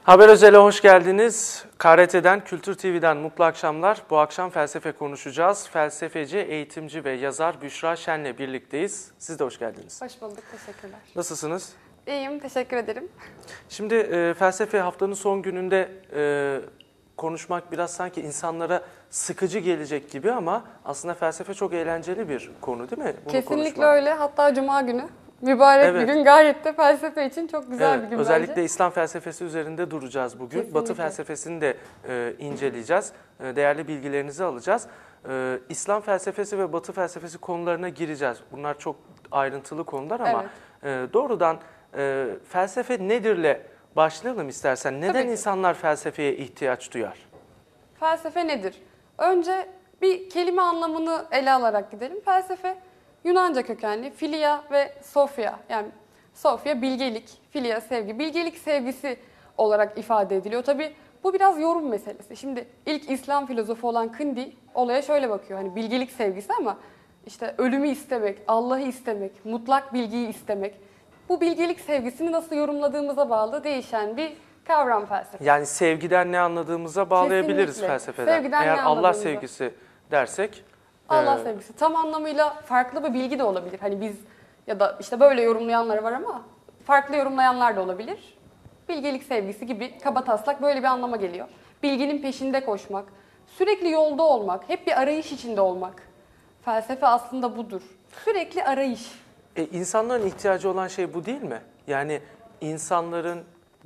Haber Özel'e hoş geldiniz. KRT'den, Kültür TV'den mutlu akşamlar. Bu akşam felsefe konuşacağız. Felsefeci, eğitimci ve yazar Büşra Şen'le birlikteyiz. Siz de hoş geldiniz. Hoş bulduk, teşekkürler. Nasılsınız? İyiyim, teşekkür ederim. Şimdi felsefe haftanın son gününde konuşmak biraz sanki insanlara sıkıcı gelecek gibi ama aslında felsefe çok eğlenceli bir konu değil mi? Kesinlikle konuşmak. öyle. Hatta Cuma günü. Mübarek bir gün, gayet de felsefe için çok güzel bir gün özellikle bence. İslam felsefesi üzerinde duracağız bugün. Kesinlikle. Batı felsefesini de inceleyeceğiz. Değerli bilgilerinizi alacağız. İslam felsefesi ve Batı felsefesi konularına gireceğiz. Bunlar çok ayrıntılı konular ama doğrudan felsefe nedirle başlayalım istersen. Neden insanlar felsefeye ihtiyaç duyar? Felsefe nedir? Önce bir kelime anlamını ele alarak gidelim. Felsefe Yunanca kökenli filia ve sophia, yani sophia bilgelik, filia sevgi, bilgelik sevgisi olarak ifade ediliyor. Tabii bu biraz yorum meselesi. Şimdi ilk İslam filozofu olan Kindi olaya şöyle bakıyor. Hani bilgelik sevgisi ama işte ölümü istemek, Allah'ı istemek, mutlak bilgiyi istemek. Bu bilgelik sevgisini nasıl yorumladığımıza bağlı değişen bir kavram felsefe. Yani sevgiden ne anladığımıza bağlayabiliriz Kesinlikle. felsefeden. Sevgiden Eğer ne Allah anladığımıza. sevgisi dersek. Allah sevgisi tam anlamıyla farklı bir bilgi de olabilir. Hani biz ya da işte böyle yorumlayanlar var ama farklı yorumlayanlar da olabilir. Bilgelik sevgisi gibi kabataslak böyle bir anlama geliyor. Bilginin peşinde koşmak, sürekli yolda olmak, hep bir arayış içinde olmak. Felsefe aslında budur. Sürekli arayış. İnsanların ihtiyacı olan şey bu değil mi? Yani insanların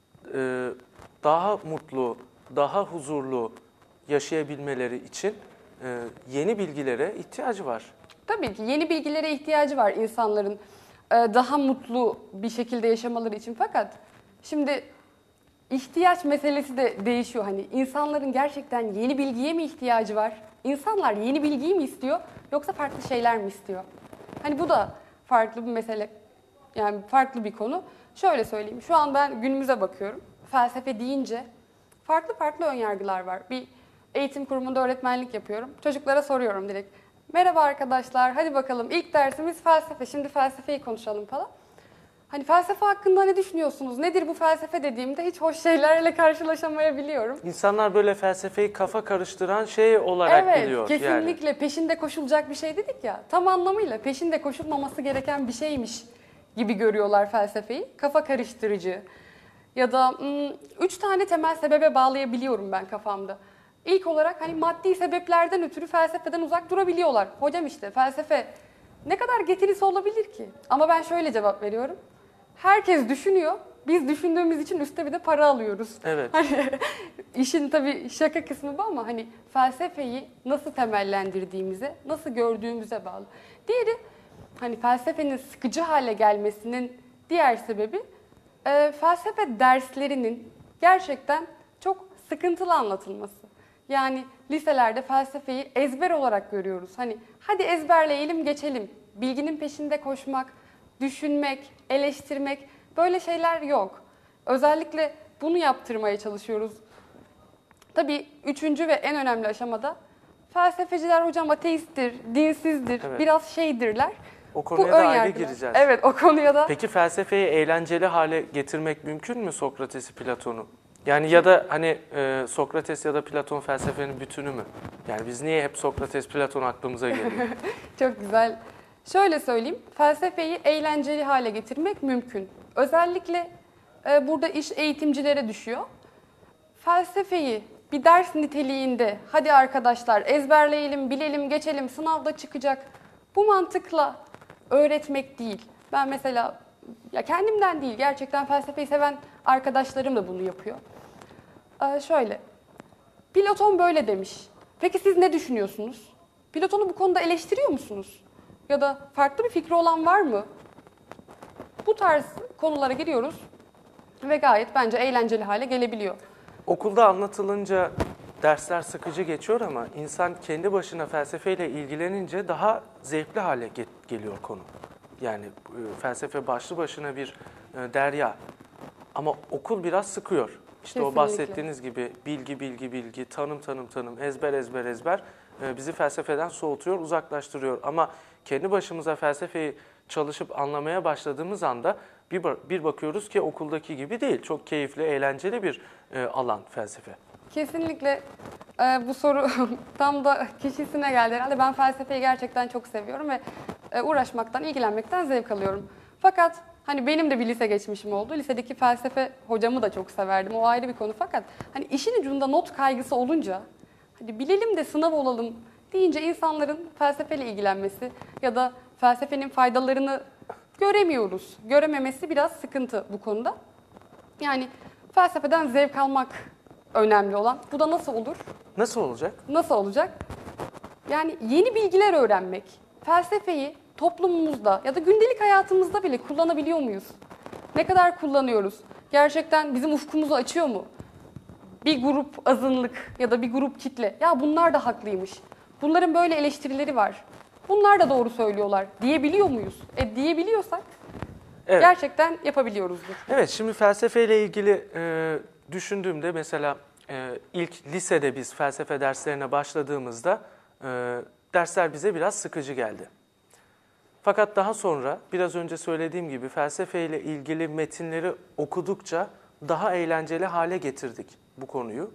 daha mutlu, daha huzurlu yaşayabilmeleri için yeni bilgilere ihtiyacı var. Tabii ki yeni bilgilere ihtiyacı var insanların daha mutlu bir şekilde yaşamaları için. Fakat şimdi ihtiyaç meselesi de değişiyor. Hani insanların gerçekten yeni bilgiye mi ihtiyacı var? İnsanlar yeni bilgiyi mi istiyor yoksa farklı şeyler mi istiyor? Hani bu da farklı bir mesele. Yani farklı bir konu. Şöyle söyleyeyim. Şu an ben günümüze bakıyorum. Felsefe deyince farklı farklı önyargılar var. Bir eğitim kurumunda öğretmenlik yapıyorum. Çocuklara soruyorum direkt. Merhaba arkadaşlar, hadi bakalım ilk dersimiz felsefe. Şimdi felsefeyi konuşalım falan. Hani felsefe hakkında ne düşünüyorsunuz? Nedir bu felsefe dediğimde hiç hoş şeylerle karşılaşamayabiliyorum. İnsanlar böyle felsefeyi kafa karıştıran şey olarak biliyor. Evet, kesinlikle peşinde koşulacak bir şey dedik ya. Tam anlamıyla peşinde koşulmaması gereken bir şeymiş gibi görüyorlar felsefeyi. Kafa karıştırıcı. Ya da 3 tane temel sebebe bağlayabiliyorum ben kafamda. İlk olarak hani maddi sebeplerden ötürü felsefeden uzak durabiliyorlar. Hocam işte felsefe ne kadar getirisi olabilir ki? Ama ben şöyle cevap veriyorum. Herkes düşünüyor. Biz düşündüğümüz için üstte bir de para alıyoruz. Evet. Hani işin tabii şaka kısmı bu ama hani felsefeyi nasıl temellendirdiğimize, nasıl gördüğümüze bağlı. Diğeri hani felsefenin sıkıcı hale gelmesinin diğer sebebi felsefe derslerinin gerçekten çok sıkıntılı anlatılması. Yani liselerde felsefeyi ezber olarak görüyoruz. Hani hadi ezberleyelim geçelim. Bilginin peşinde koşmak, düşünmek, eleştirmek böyle şeyler yok. Özellikle bunu yaptırmaya çalışıyoruz. Tabii üçüncü ve en önemli aşamada felsefeciler hocam ateisttir, dinsizdir, biraz şeydirler. O konuya da ayrı gireceğiz. Evet, o konuya da. Peki felsefeyi eğlenceli hale getirmek mümkün mü Sokrates'i, Platon'u? Yani ya da hani Sokrates ya da Platon felsefenin bütünü mü? Yani biz niye hep Sokrates, Platon aklımıza geliyor? Çok güzel. Şöyle söyleyeyim, felsefeyi eğlenceli hale getirmek mümkün. Özellikle burada iş eğitimcilere düşüyor. Felsefeyi bir ders niteliğinde, hadi arkadaşlar ezberleyelim, bilelim, geçelim, sınavda çıkacak. Bu mantıkla öğretmek değil. Ben mesela ya kendimden değil, gerçekten felsefeyi seven arkadaşlarım da bunu yapıyor. Şöyle, Platon böyle demiş. Peki siz ne düşünüyorsunuz? Platon'u bu konuda eleştiriyor musunuz? Ya da farklı bir fikri olan var mı? Bu tarz konulara giriyoruz ve gayet bence eğlenceli hale gelebiliyor. Okulda anlatılınca dersler sıkıcı geçiyor ama insan kendi başına felsefeyle ilgilenince daha zevkli hale geliyor konu. Yani felsefe başlı başına bir derya ama okul biraz sıkıyor. İşte Kesinlikle. o bahsettiğiniz gibi bilgi, tanım, ezber bizi felsefeden soğutuyor, uzaklaştırıyor. Ama kendi başımıza felsefeyi çalışıp anlamaya başladığımız anda bir bakıyoruz ki okuldaki gibi değil. Çok keyifli, eğlenceli bir alan felsefe. Kesinlikle bu soru tam da kişisine geldi herhalde. Ben felsefeyi gerçekten çok seviyorum ve uğraşmaktan, ilgilenmekten zevk alıyorum. Fakat hani benim de bir lise geçmişim oldu. Lisedeki felsefe hocamı da çok severdim. O ayrı bir konu. Fakat hani işin ucunda not kaygısı olunca, hadi bilelim de sınav olalım deyince insanların felsefeyle ilgilenmesi ya da felsefenin faydalarını göremiyoruz. Görememesi biraz sıkıntı bu konuda. Yani felsefeden zevk almak önemli olan. Bu da nasıl olur? Nasıl olacak? Nasıl olacak? Yani yeni bilgiler öğrenmek. Felsefeyi toplumumuzda ya da gündelik hayatımızda bile kullanabiliyor muyuz? Ne kadar kullanıyoruz? Gerçekten bizim ufkumuzu açıyor mu? Bir grup azınlık ya da bir grup kitle, ya bunlar da haklıymış. Bunların böyle eleştirileri var. Bunlar da doğru söylüyorlar diyebiliyor muyuz? Diyebiliyorsak Evet. gerçekten yapabiliyoruzdur. Evet, şimdi felsefeyle ilgili düşündüğümde mesela ilk lisede biz felsefe derslerine başladığımızda dersler bize biraz sıkıcı geldi. Fakat daha sonra biraz önce söylediğim gibi felsefeyle ilgili metinleri okudukça daha eğlenceli hale getirdik bu konuyu.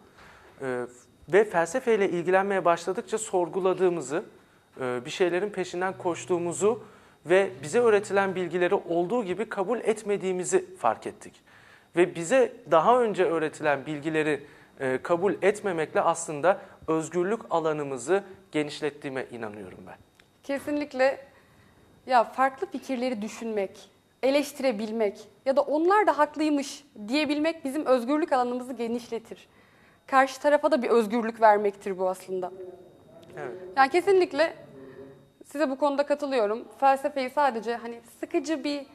Ve felsefeyle ilgilenmeye başladıkça sorguladığımızı, bir şeylerin peşinden koştuğumuzu ve bize öğretilen bilgileri olduğu gibi kabul etmediğimizi fark ettik. Ve bize daha önce öğretilen bilgileri kabul etmemekle aslında özgürlük alanımızı genişlettiğime inanıyorum ben. Kesinlikle. Ya farklı fikirleri düşünmek, eleştirebilmek ya da onlar da haklıymış diyebilmek bizim özgürlük alanımızı genişletir. Karşı tarafa da bir özgürlük vermektir bu aslında. Evet. Yani kesinlikle size bu konuda katılıyorum. Felsefeyi sadece hani sıkıcı bir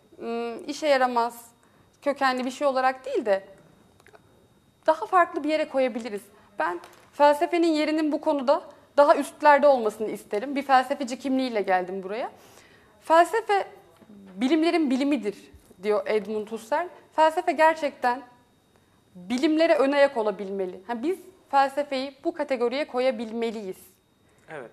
işe yaramaz, kökenli bir şey olarak değil de daha farklı bir yere koyabiliriz. Ben felsefenin yerinin bu konuda daha üstlerde olmasını isterim. Bir felsefeci kimliğiyle geldim buraya. Felsefe bilimlerin bilimidir diyor Edmund Husserl. Felsefe gerçekten bilimlere ön ayak olabilmeli. Biz felsefeyi bu kategoriye koyabilmeliyiz. Evet.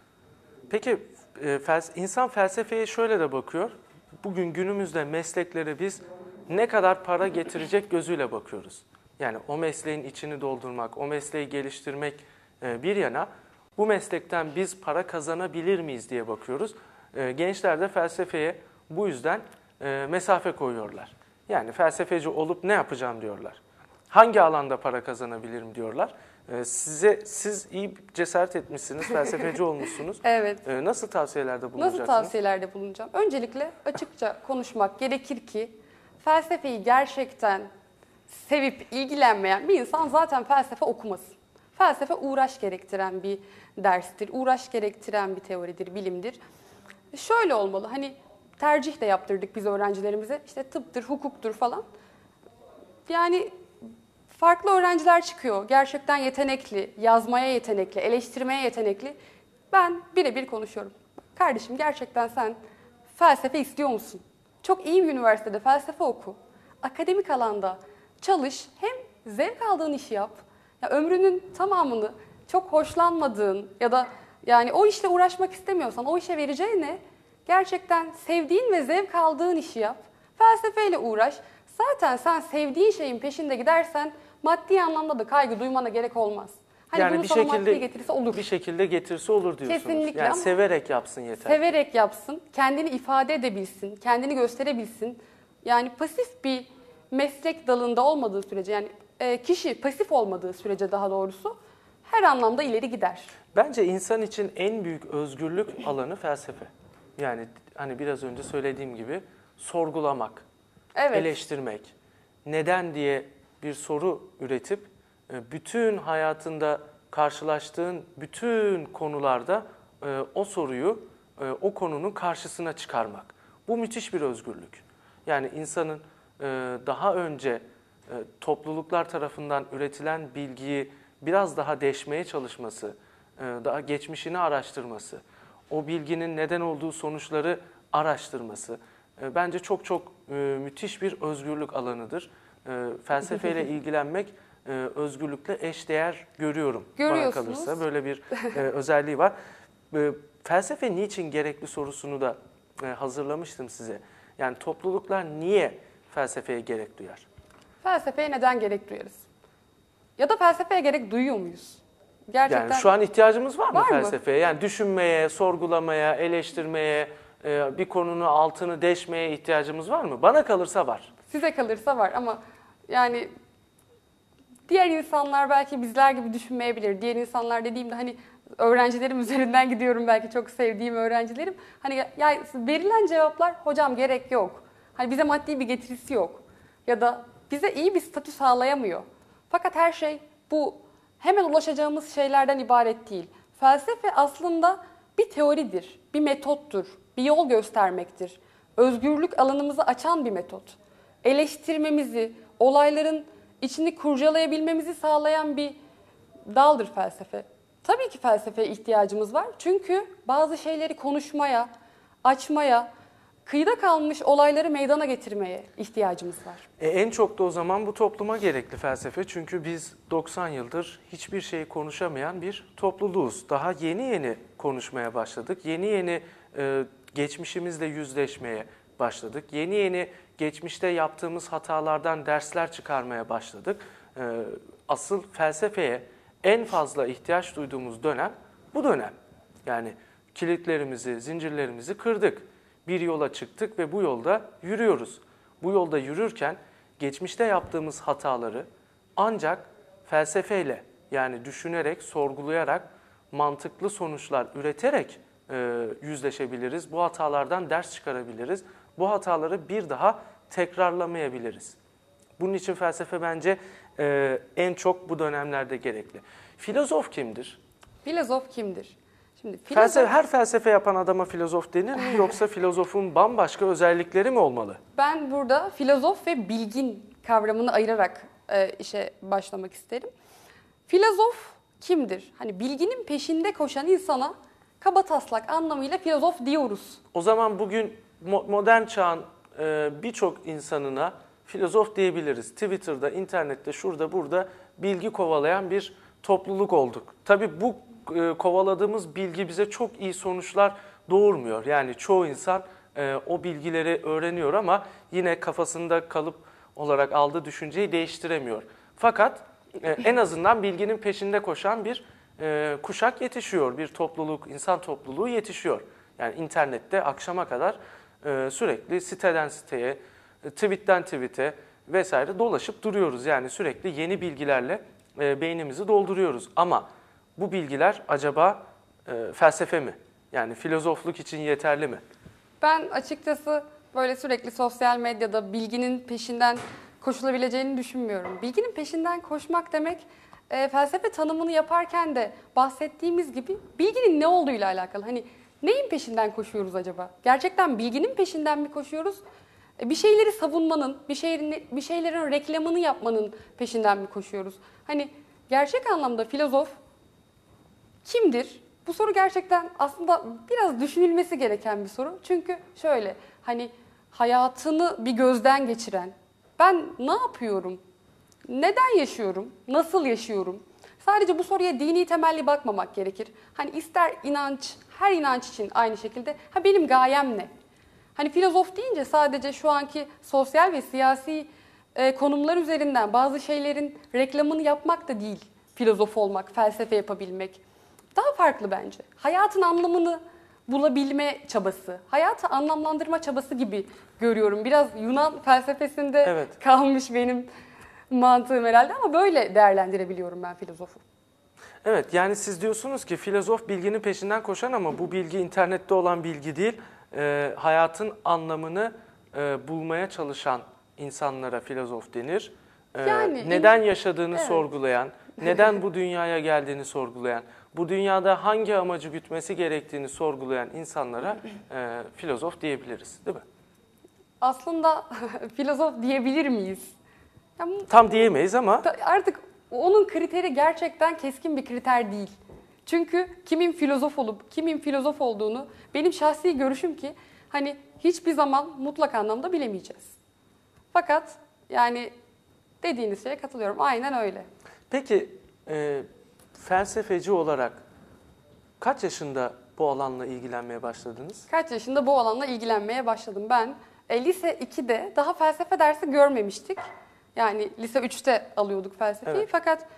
Peki insan felsefeye şöyle de bakıyor. Bugün günümüzde mesleklere biz ne kadar para getirecek gözüyle bakıyoruz. Yani o mesleğin içini doldurmak, o mesleği geliştirmek bir yana bu meslekten biz para kazanabilir miyiz diye bakıyoruz. Gençler de felsefeye bu yüzden mesafe koyuyorlar. Yani felsefeci olup ne yapacağım diyorlar. Hangi alanda para kazanabilirim diyorlar. Siz iyi cesaret etmişsiniz, felsefeci olmuşsunuz. Evet. Nasıl tavsiyelerde bulunacaksınız? Nasıl tavsiyelerde bulunacağım? Öncelikle açıkça konuşmak gerekir ki felsefeyi gerçekten sevip ilgilenmeyen bir insan zaten felsefe okumasın. Felsefe uğraş gerektiren bir derstir, uğraş gerektiren bir teoridir, bilimdir. Şöyle olmalı, hani tercih de yaptırdık biz öğrencilerimize, işte tıptır, hukuktur falan. Yani farklı öğrenciler çıkıyor, gerçekten yetenekli, yazmaya yetenekli, eleştirmeye yetenekli. Ben birebir konuşuyorum. Kardeşim gerçekten sen felsefe istiyor musun? Çok iyi bir üniversitede felsefe oku. Akademik alanda çalış, hem zevk aldığın işi yap. Ya ömrünün tamamını çok hoşlanmadığın ya da yani o işle uğraşmak istemiyorsan o işe vereceğine gerçekten sevdiğin ve zevk aldığın işi yap. Felsefeyle uğraş. Zaten sen sevdiğin şeyin peşinde gidersen maddi anlamda da kaygı duymana gerek olmaz. Hani yani bunun bir sana maddi şekilde getirisi olur. bir şekilde getirisi olur diyorsunuz. Kesinlikle Yani ama severek yapsın yeter. Severek yapsın, kendini ifade edebilsin, kendini gösterebilsin. Yani pasif bir meslek dalında olmadığı sürece, yani kişi pasif olmadığı sürece daha doğrusu her anlamda ileri gider. Bence insan için en büyük özgürlük alanı felsefe. Yani hani biraz önce söylediğim gibi sorgulamak, Evet. eleştirmek, neden diye bir soru üretip bütün hayatında karşılaştığın bütün konularda o soruyu o konunun karşısına çıkarmak. Bu müthiş bir özgürlük. Yani insanın daha önce topluluklar tarafından üretilen bilgiyi biraz daha deşmeye çalışması, daha geçmişini araştırması, o bilginin neden olduğu sonuçları araştırması bence çok çok müthiş bir özgürlük alanıdır. Felsefeyle ilgilenmek özgürlükle eşdeğer görüyorum bana kalırsa. Böyle bir özelliği var. Felsefe niçin gerekli sorusunu da hazırlamıştım size. Yani topluluklar niye felsefeye gerek duyar? Felsefeye neden gerek duyarız? Ya da felsefeye gerek duyuyor muyuz? Gerçekten Yani şu an ihtiyacımız var mı Var mı? felsefeye? Yani düşünmeye, sorgulamaya, eleştirmeye, bir konunun altını deşmeye ihtiyacımız var mı? Bana kalırsa var. size kalırsa var ama yani diğer insanlar belki bizler gibi düşünmeyebilir. Diğer insanlar dediğimde hani öğrencilerim üzerinden gidiyorum, belki çok sevdiğim öğrencilerim. Hani ya verilen cevaplar hocam gerek yok. Hani bize maddi bir getirisi yok. Ya da bize iyi bir statü sağlayamıyor. Fakat her şey bu hemen ulaşacağımız şeylerden ibaret değil. Felsefe aslında bir teoridir, bir metottur, bir yol göstermektir. Özgürlük alanımızı açan bir metot. Eleştirmemizi, olayların içini kurcalayabilmemizi sağlayan bir daldır felsefe. Tabii ki felsefeye ihtiyacımız var. Çünkü bazı şeyleri konuşmaya, açmaya, kıyıda kalmış olayları meydana getirmeye ihtiyacımız var. En çok da o zaman bu topluma gerekli felsefe. Çünkü biz 90 yıldır hiçbir şeyi konuşamayan bir topluluğuz. Daha yeni yeni konuşmaya başladık. Yeni yeni geçmişimizle yüzleşmeye başladık. Yeni yeni geçmişte yaptığımız hatalardan dersler çıkarmaya başladık. Asıl felsefeye en fazla ihtiyaç duyduğumuz dönem bu dönem. Yani kilitlerimizi, zincirlerimizi kırdık. Bir yola çıktık ve bu yolda yürüyoruz. Bu yolda yürürken geçmişte yaptığımız hataları ancak felsefeyle, yani düşünerek, sorgulayarak, mantıklı sonuçlar üreterek yüzleşebiliriz. Bu hatalardan ders çıkarabiliriz. Bu hataları bir daha tekrarlamayabiliriz. Bunun için felsefe bence en çok bu dönemlerde gerekli. Filozof kimdir? Filozof kimdir? Şimdi filozof, Her felsefe yapan adama filozof denir mi, yoksa filozofun bambaşka özellikleri mi olmalı? ben burada filozof ve bilgin kavramını ayırarak işe başlamak isterim. Filozof kimdir? Hani bilginin peşinde koşan insana kabataslak anlamıyla filozof diyoruz. O zaman bugün modern çağın birçok insanına filozof diyebiliriz. Twitter'da, internette, şurada, burada bilgi kovalayan bir topluluk olduk. Tabii bu kovaladığımız bilgi bize çok iyi sonuçlar doğurmuyor. Yani çoğu insan o bilgileri öğreniyor ama yine kafasında kalıp olarak aldığı düşünceyi değiştiremiyor. Fakat en azından bilginin peşinde koşan bir kuşak yetişiyor, bir topluluk, insan topluluğu yetişiyor. Yani internette akşama kadar sürekli siteden siteye, tweetten tweete vesaire dolaşıp duruyoruz. Yani sürekli yeni bilgilerle beynimizi dolduruyoruz. Ama bu bilgiler acaba felsefe mi? Yani filozofluk için yeterli mi? Ben açıkçası böyle sürekli sosyal medyada bilginin peşinden koşulabileceğini düşünmüyorum. Bilginin peşinden koşmak demek felsefe tanımını yaparken de bahsettiğimiz gibi bilginin ne olduğuyla alakalı. Hani neyin peşinden koşuyoruz acaba? Gerçekten bilginin peşinden mi koşuyoruz? Bir şeyleri savunmanın, bir şeylerin reklamını yapmanın peşinden mi koşuyoruz? Hani gerçek anlamda filozof kimdir? Bu soru gerçekten aslında biraz düşünülmesi gereken bir soru. Çünkü şöyle, hani hayatını bir gözden geçiren, ben ne yapıyorum, neden yaşıyorum, nasıl yaşıyorum? Sadece bu soruya dini temelli bakmamak gerekir. Hani ister inanç, her inanç için aynı şekilde, benim gayem ne? Hani filozof deyince sadece şu anki sosyal ve siyasi konumlar üzerinden bazı şeylerin reklamını yapmak da değil filozof olmak, felsefe yapabilmek. Daha farklı bence. Hayatın anlamını bulabilme çabası, hayatı anlamlandırma çabası gibi görüyorum. Biraz Yunan felsefesinde kalmış benim mantığım herhalde ama böyle değerlendirebiliyorum ben filozofu. Evet, yani siz diyorsunuz ki filozof bilginin peşinden koşan ama bu bilgi internette olan bilgi değil, hayatın anlamını bulmaya çalışan insanlara filozof denir. Neden yaşadığını sorgulayan, neden bu dünyaya geldiğini sorgulayan, bu dünyada hangi amacı gütmesi gerektiğini sorgulayan insanlara filozof diyebiliriz, değil mi? Aslında filozof diyebilir miyiz? Tam diyemeyiz ama artık onun kriteri gerçekten keskin bir kriter değil. Çünkü kimin filozof olup kimin filozof olduğunu benim şahsi görüşüm ki hani hiçbir zaman mutlak anlamda bilemeyeceğiz. Fakat yani dediğiniz şeye katılıyorum. Aynen öyle. Peki felsefeci olarak kaç yaşında bu alanla ilgilenmeye başladınız? Kaç yaşında bu alanla ilgilenmeye başladım? Ben lise 2'de daha felsefe dersi görmemiştik. Yani lise 3'te alıyorduk felsefeyi. Evet. Fakat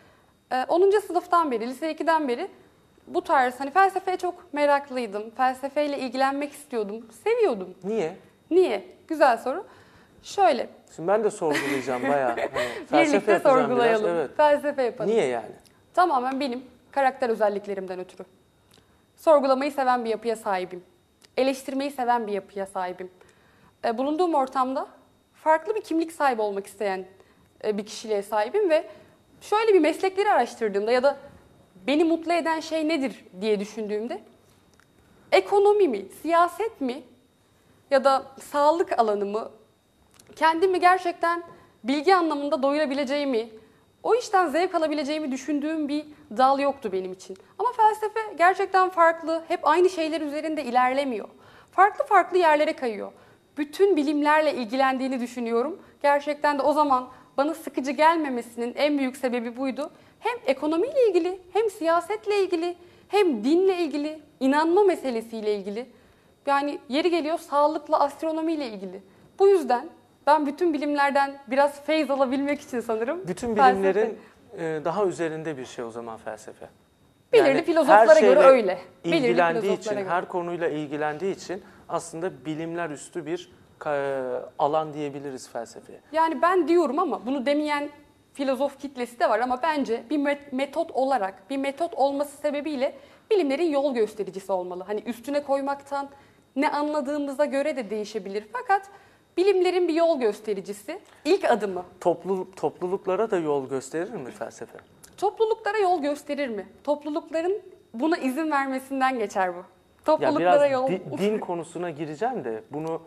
10. sınıftan beri, lise 2'den beri bu tarz hani felsefeye çok meraklıydım. Felsefeyle ilgilenmek istiyordum, seviyordum. Niye? Niye? Güzel soru. Şöyle, Şimdi ben de sorgulayacağım bayağı. Hani felsefe birlikte yapacağım sorgulayalım. biraz. Evet. Felsefe yapalım. Niye yani? Tamamen benim karakter özelliklerimden ötürü. Sorgulamayı seven bir yapıya sahibim. Eleştirmeyi seven bir yapıya sahibim. Bulunduğum ortamda farklı bir kimlik sahibi olmak isteyen bir kişiliğe sahibim ve şöyle bir meslekleri araştırdığımda ya da beni mutlu eden şey nedir diye düşündüğümde ekonomi mi, siyaset mi ya da sağlık alanı mı, kendimi gerçekten bilgi anlamında doyurabileceğimi, o işten zevk alabileceğimi düşündüğüm bir dal yoktu benim için. Ama felsefe gerçekten farklı, hep aynı şeyler üzerinde ilerlemiyor. Farklı farklı yerlere kayıyor. Bütün bilimlerle ilgilendiğini düşünüyorum. Gerçekten de o zaman bana sıkıcı gelmemesinin en büyük sebebi buydu. Hem ekonomiyle ilgili, hem siyasetle ilgili, hem dinle ilgili, inanma meselesiyle ilgili. Yani yeri geliyor sağlıkla, astronomiyle ilgili. Bu yüzden ben bütün bilimlerden biraz feyz alabilmek için sanırım Bütün felsefe. bilimlerin daha üzerinde bir şey o zaman felsefe. Belirli Yani filozoflara her göre şeyle öyle. Belirli ilgilendiği filozoflara için, göre. her konuyla ilgilendiği için aslında bilimler üstü bir alan diyebiliriz felsefeye. Yani ben diyorum ama bunu demeyen filozof kitlesi de var ama bence bir metot olarak, bir metot olması sebebiyle bilimlerin yol göstericisi olmalı. Hani üstüne koymaktan ne anladığımıza göre de değişebilir. Fakat bilimlerin bir yol göstericisi, ilk adımı. Topluluklara da yol gösterir mi felsefe? Topluluklara yol gösterir mi? Toplulukların buna izin vermesinden geçer bu. Ya Topluluklara biraz yol... din konusuna gireceğim de bunu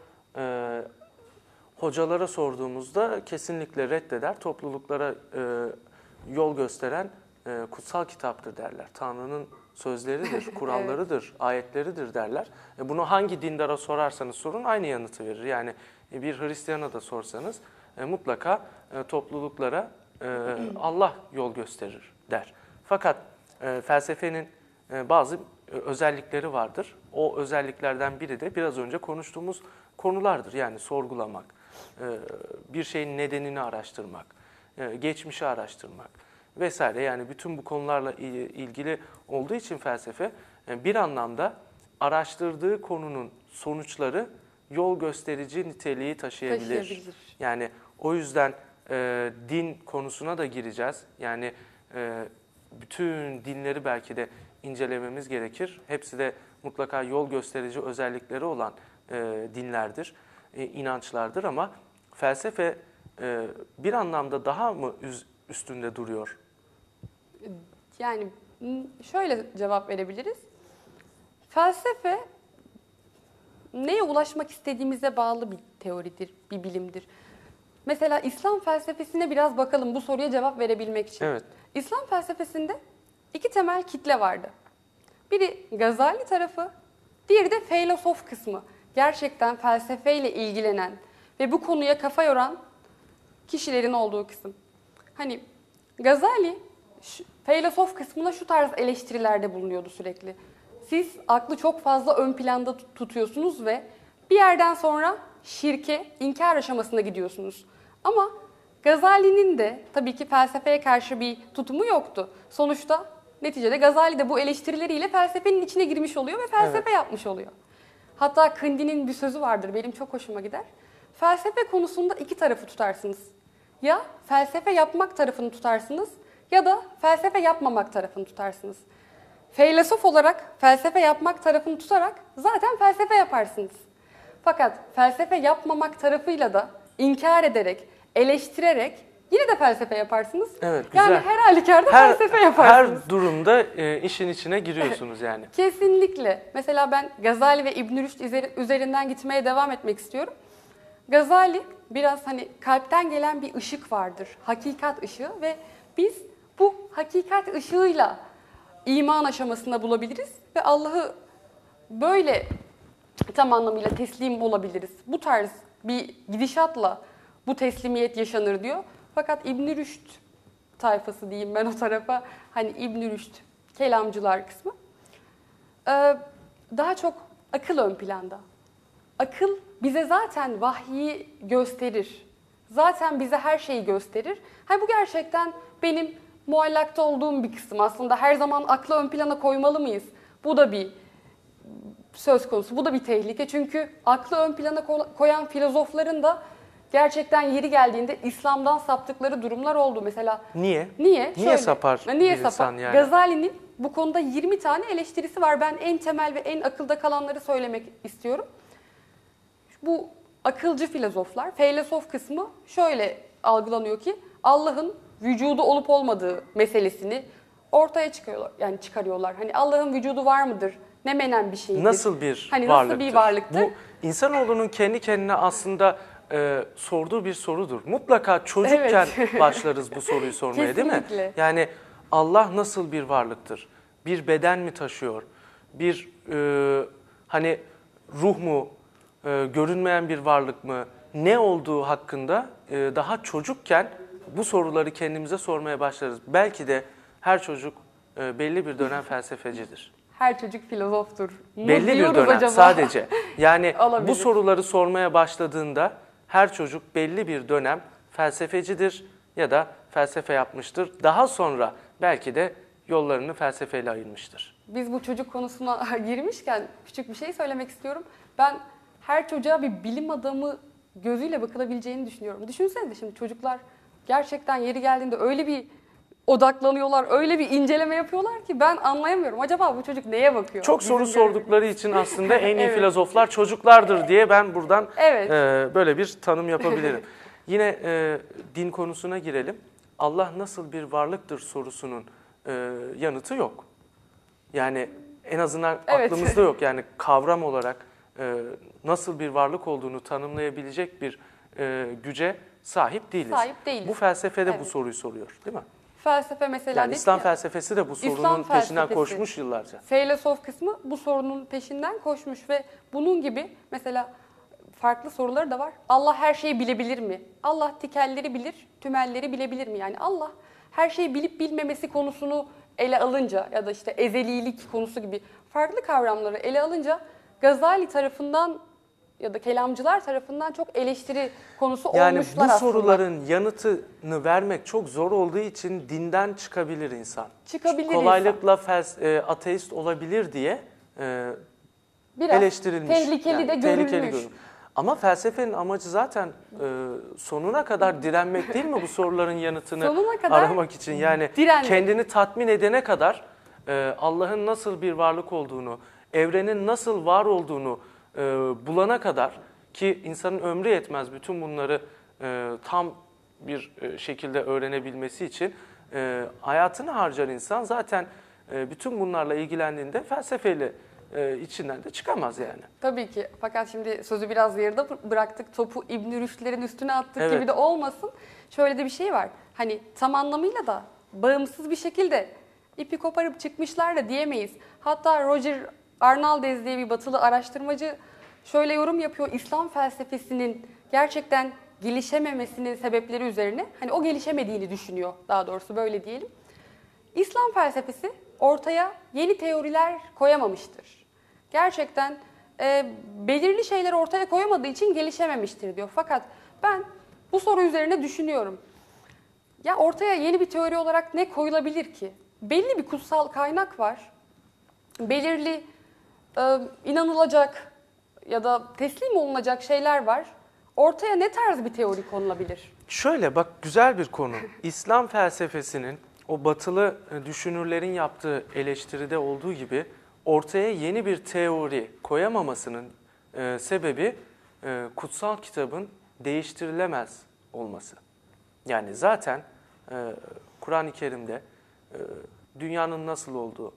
hocalara sorduğumuzda kesinlikle reddeder. Topluluklara yol gösteren kutsal kitaptır derler. Tanrı'nın sözleridir, kurallarıdır, ayetleridir derler. Bunu hangi dindara sorarsanız sorun aynı yanıtı verir. Yani bir Hristiyana da sorsanız mutlaka topluluklara Allah yol gösterir der. Fakat felsefenin bazı özellikleri vardır. O özelliklerden biri de biraz önce konuştuğumuz konulardır. Yani sorgulamak, bir şeyin nedenini araştırmak, geçmişi araştırmak vesaire. Yani bütün bu konularla ilgili olduğu için felsefe bir anlamda araştırdığı konunun sonuçları yol gösterici niteliği taşıyabilir. Yani o yüzden din konusuna da gireceğiz. Yani bütün dinleri belki de incelememiz gerekir. Hepsi de mutlaka yol gösterici özellikleri olan dinlerdir, inançlardır ama felsefe bir anlamda daha mı üstünde duruyor? Yani şöyle cevap verebiliriz. Felsefe neye ulaşmak istediğimize bağlı bir teoridir, bir bilimdir. Mesela İslam felsefesine biraz bakalım bu soruya cevap verebilmek için. Evet. İslam felsefesinde iki temel kitle vardı. Biri Gazali tarafı, diğeri de filozof kısmı. Gerçekten felsefeyle ilgilenen ve bu konuya kafa yoran kişilerin olduğu kısım. Hani Gazali filozof kısmına şu tarz eleştirilerde bulunuyordu sürekli. Siz aklı çok fazla ön planda tutuyorsunuz ve bir yerden sonra şirke, inkar aşamasına gidiyorsunuz. Ama Gazali'nin de tabii ki felsefeye karşı bir tutumu yoktu. Sonuçta neticede Gazali de bu eleştirileriyle felsefenin içine girmiş oluyor ve felsefe yapmış oluyor. Hatta Kındi'nin bir sözü vardır, benim çok hoşuma gider. Felsefe konusunda iki tarafı tutarsınız. Ya felsefe yapmak tarafını tutarsınız ya da felsefe yapmamak tarafını tutarsınız. Filozof olarak felsefe yapmak tarafını tutarak zaten felsefe yaparsınız. Fakat felsefe yapmamak tarafıyla da inkar ederek, eleştirerek yine de felsefe yaparsınız. Evet, güzel. Yani her halükarda felsefe yaparsınız. Her durumda işin içine giriyorsunuz yani. Kesinlikle. Mesela ben Gazali ve İbn Rüşd üzerinden gitmeye devam etmek istiyorum. Gazali biraz hani kalpten gelen bir ışık vardır. Hakikat ışığı ve biz bu hakikat ışığıyla iman aşamasında bulabiliriz ve Allah'ı böyle tam anlamıyla teslim olabiliriz. Bu tarz bir gidişatla bu teslimiyet yaşanır diyor. Fakat İbn Rüşd tayfası diyeyim ben o tarafa. Hani İbn Rüşd, kelamcılar kısmı. Daha çok akıl ön planda. Akıl bize zaten vahyi gösterir. Zaten bize her şeyi gösterir. Bu gerçekten benim muallakta olduğum bir kısım. Aslında her zaman aklı ön plana koymalı mıyız? Bu da bir söz konusu. Bu da bir tehlike. Çünkü aklı ön plana koyan filozofların da gerçekten yeri geldiğinde İslam'dan saptıkları durumlar oldu. Mesela Niye? Niye Niye sapar Niye bir sapar? insan yani? Gazali'nin bu konuda 20 tane eleştirisi var. Ben en temel ve en akılda kalanları söylemek istiyorum. Bu akılcı filozoflar, feylesof kısmı şöyle algılanıyor ki Allah'ın vücudu olup olmadığı meselesini ortaya çıkarıyorlar. Hani Allah'ın vücudu var mıdır? Ne menen bir şeydir? Nasıl bir hani varlıktır? Nasıl bir varlıktır? Bu insanoğlunun kendi kendine aslında sorduğu bir sorudur. Mutlaka çocukken başlarız bu soruyu sormaya, değil mi? Kesinlikle. Yani Allah nasıl bir varlıktır? Bir beden mi taşıyor? Bir hani ruh mu? Görünmeyen bir varlık mı? Ne olduğu hakkında daha çocukken bu soruları kendimize sormaya başlarız. Belki de her çocuk belli bir dönem felsefecidir. Her çocuk filozoftur. Belli bir diyoruz dönem acaba? sadece. Yani Olabilir. bu soruları sormaya başladığında her çocuk belli bir dönem felsefecidir ya da felsefe yapmıştır. Daha sonra belki de yollarını felsefeyle ayırmıştır. Biz bu çocuk konusuna girmişken küçük bir şey söylemek istiyorum. Ben her çocuğa bir bilim adamı gözüyle bakılabileceğini düşünüyorum. Düşünsenize şimdi çocuklar gerçekten yeri geldiğinde öyle bir odaklanıyorlar, öyle bir inceleme yapıyorlar ki ben anlayamıyorum. Acaba bu çocuk neye bakıyor? Çok soru sordukları için aslında en iyi Evet. filozoflar çocuklardır diye ben buradan Evet. böyle bir tanım yapabilirim. Yine din konusuna girelim. Allah nasıl bir varlıktır sorusunun yanıtı yok. Yani en azından Evet. aklımızda yok. Yani kavram olarak nasıl bir varlık olduğunu tanımlayabilecek bir güce sahip değiliz. Sahip değiliz. Bu felsefede bu Evet. soruyu soruyor, değil mi? Felsefe mesela Yani dedik İslam ya, felsefesi de bu İslam sorunun peşinden felsefesi. koşmuş yıllarca. Feylesof kısmı bu sorunun peşinden koşmuş ve bunun gibi mesela farklı soruları da var. Allah her şeyi bilebilir mi? Allah tikelleri bilir, tümelleri bilebilir mi? Yani Allah her şeyi bilip bilmemesi konusunu ele alınca ya da işte ezelilik konusu gibi farklı kavramları ele alınca Gazali tarafından ya da kelamcılar tarafından çok eleştiri konusu Yani olmuşlar bu aslında. soruların yanıtını vermek çok zor olduğu için dinden çıkabilir insan. Çıkabilir Kolaylıkla ateist olabilir diye Biraz eleştirilmiş. tehlikeli de görülmüş. Ama felsefenin amacı zaten sonuna kadar direnmek değil mi bu soruların yanıtını Sonuna kadar aramak için? Yani direnmek. kendini tatmin edene kadar Allah'ın nasıl bir varlık olduğunu, evrenin nasıl var olduğunu bulana kadar, ki insanın ömrü yetmez bütün bunları tam bir şekilde öğrenebilmesi için hayatını harcar insan. Zaten bütün bunlarla ilgilendiğinde felsefeyle içinden de çıkamaz yani. Tabii ki. Fakat şimdi sözü biraz yarıda bıraktık. Topu İbn Rüşd'lerin üstüne attık Evet. gibi de olmasın. Şöyle de bir şey var. Hani tam anlamıyla da bağımsız bir şekilde ipi koparıp çıkmışlar da diyemeyiz. Hatta Roger Arnaldez diye bir batılı araştırmacı şöyle yorum yapıyor. İslam felsefesinin gerçekten gelişememesinin sebepleri üzerine. Hani o gelişemediğini düşünüyor, daha doğrusu böyle diyelim. İslam felsefesi ortaya yeni teoriler koyamamıştır. Gerçekten belirli şeyler ortaya koyamadığı için gelişememiştir diyor. Fakat ben bu soru üzerine düşünüyorum. Ya ortaya yeni bir teori olarak ne koyulabilir ki? Belli bir kutsal kaynak var. Belirli inanılacak ya da teslim olunacak şeyler var. Ortaya ne tarz bir teori konulabilir? Şöyle bak, güzel bir konu. İslam felsefesinin o batılı düşünürlerin yaptığı eleştiride olduğu gibi ortaya yeni bir teori koyamamasının sebebi kutsal kitabın değiştirilemez olması. Yani zaten Kur'an-ı Kerim'de dünyanın nasıl olduğu,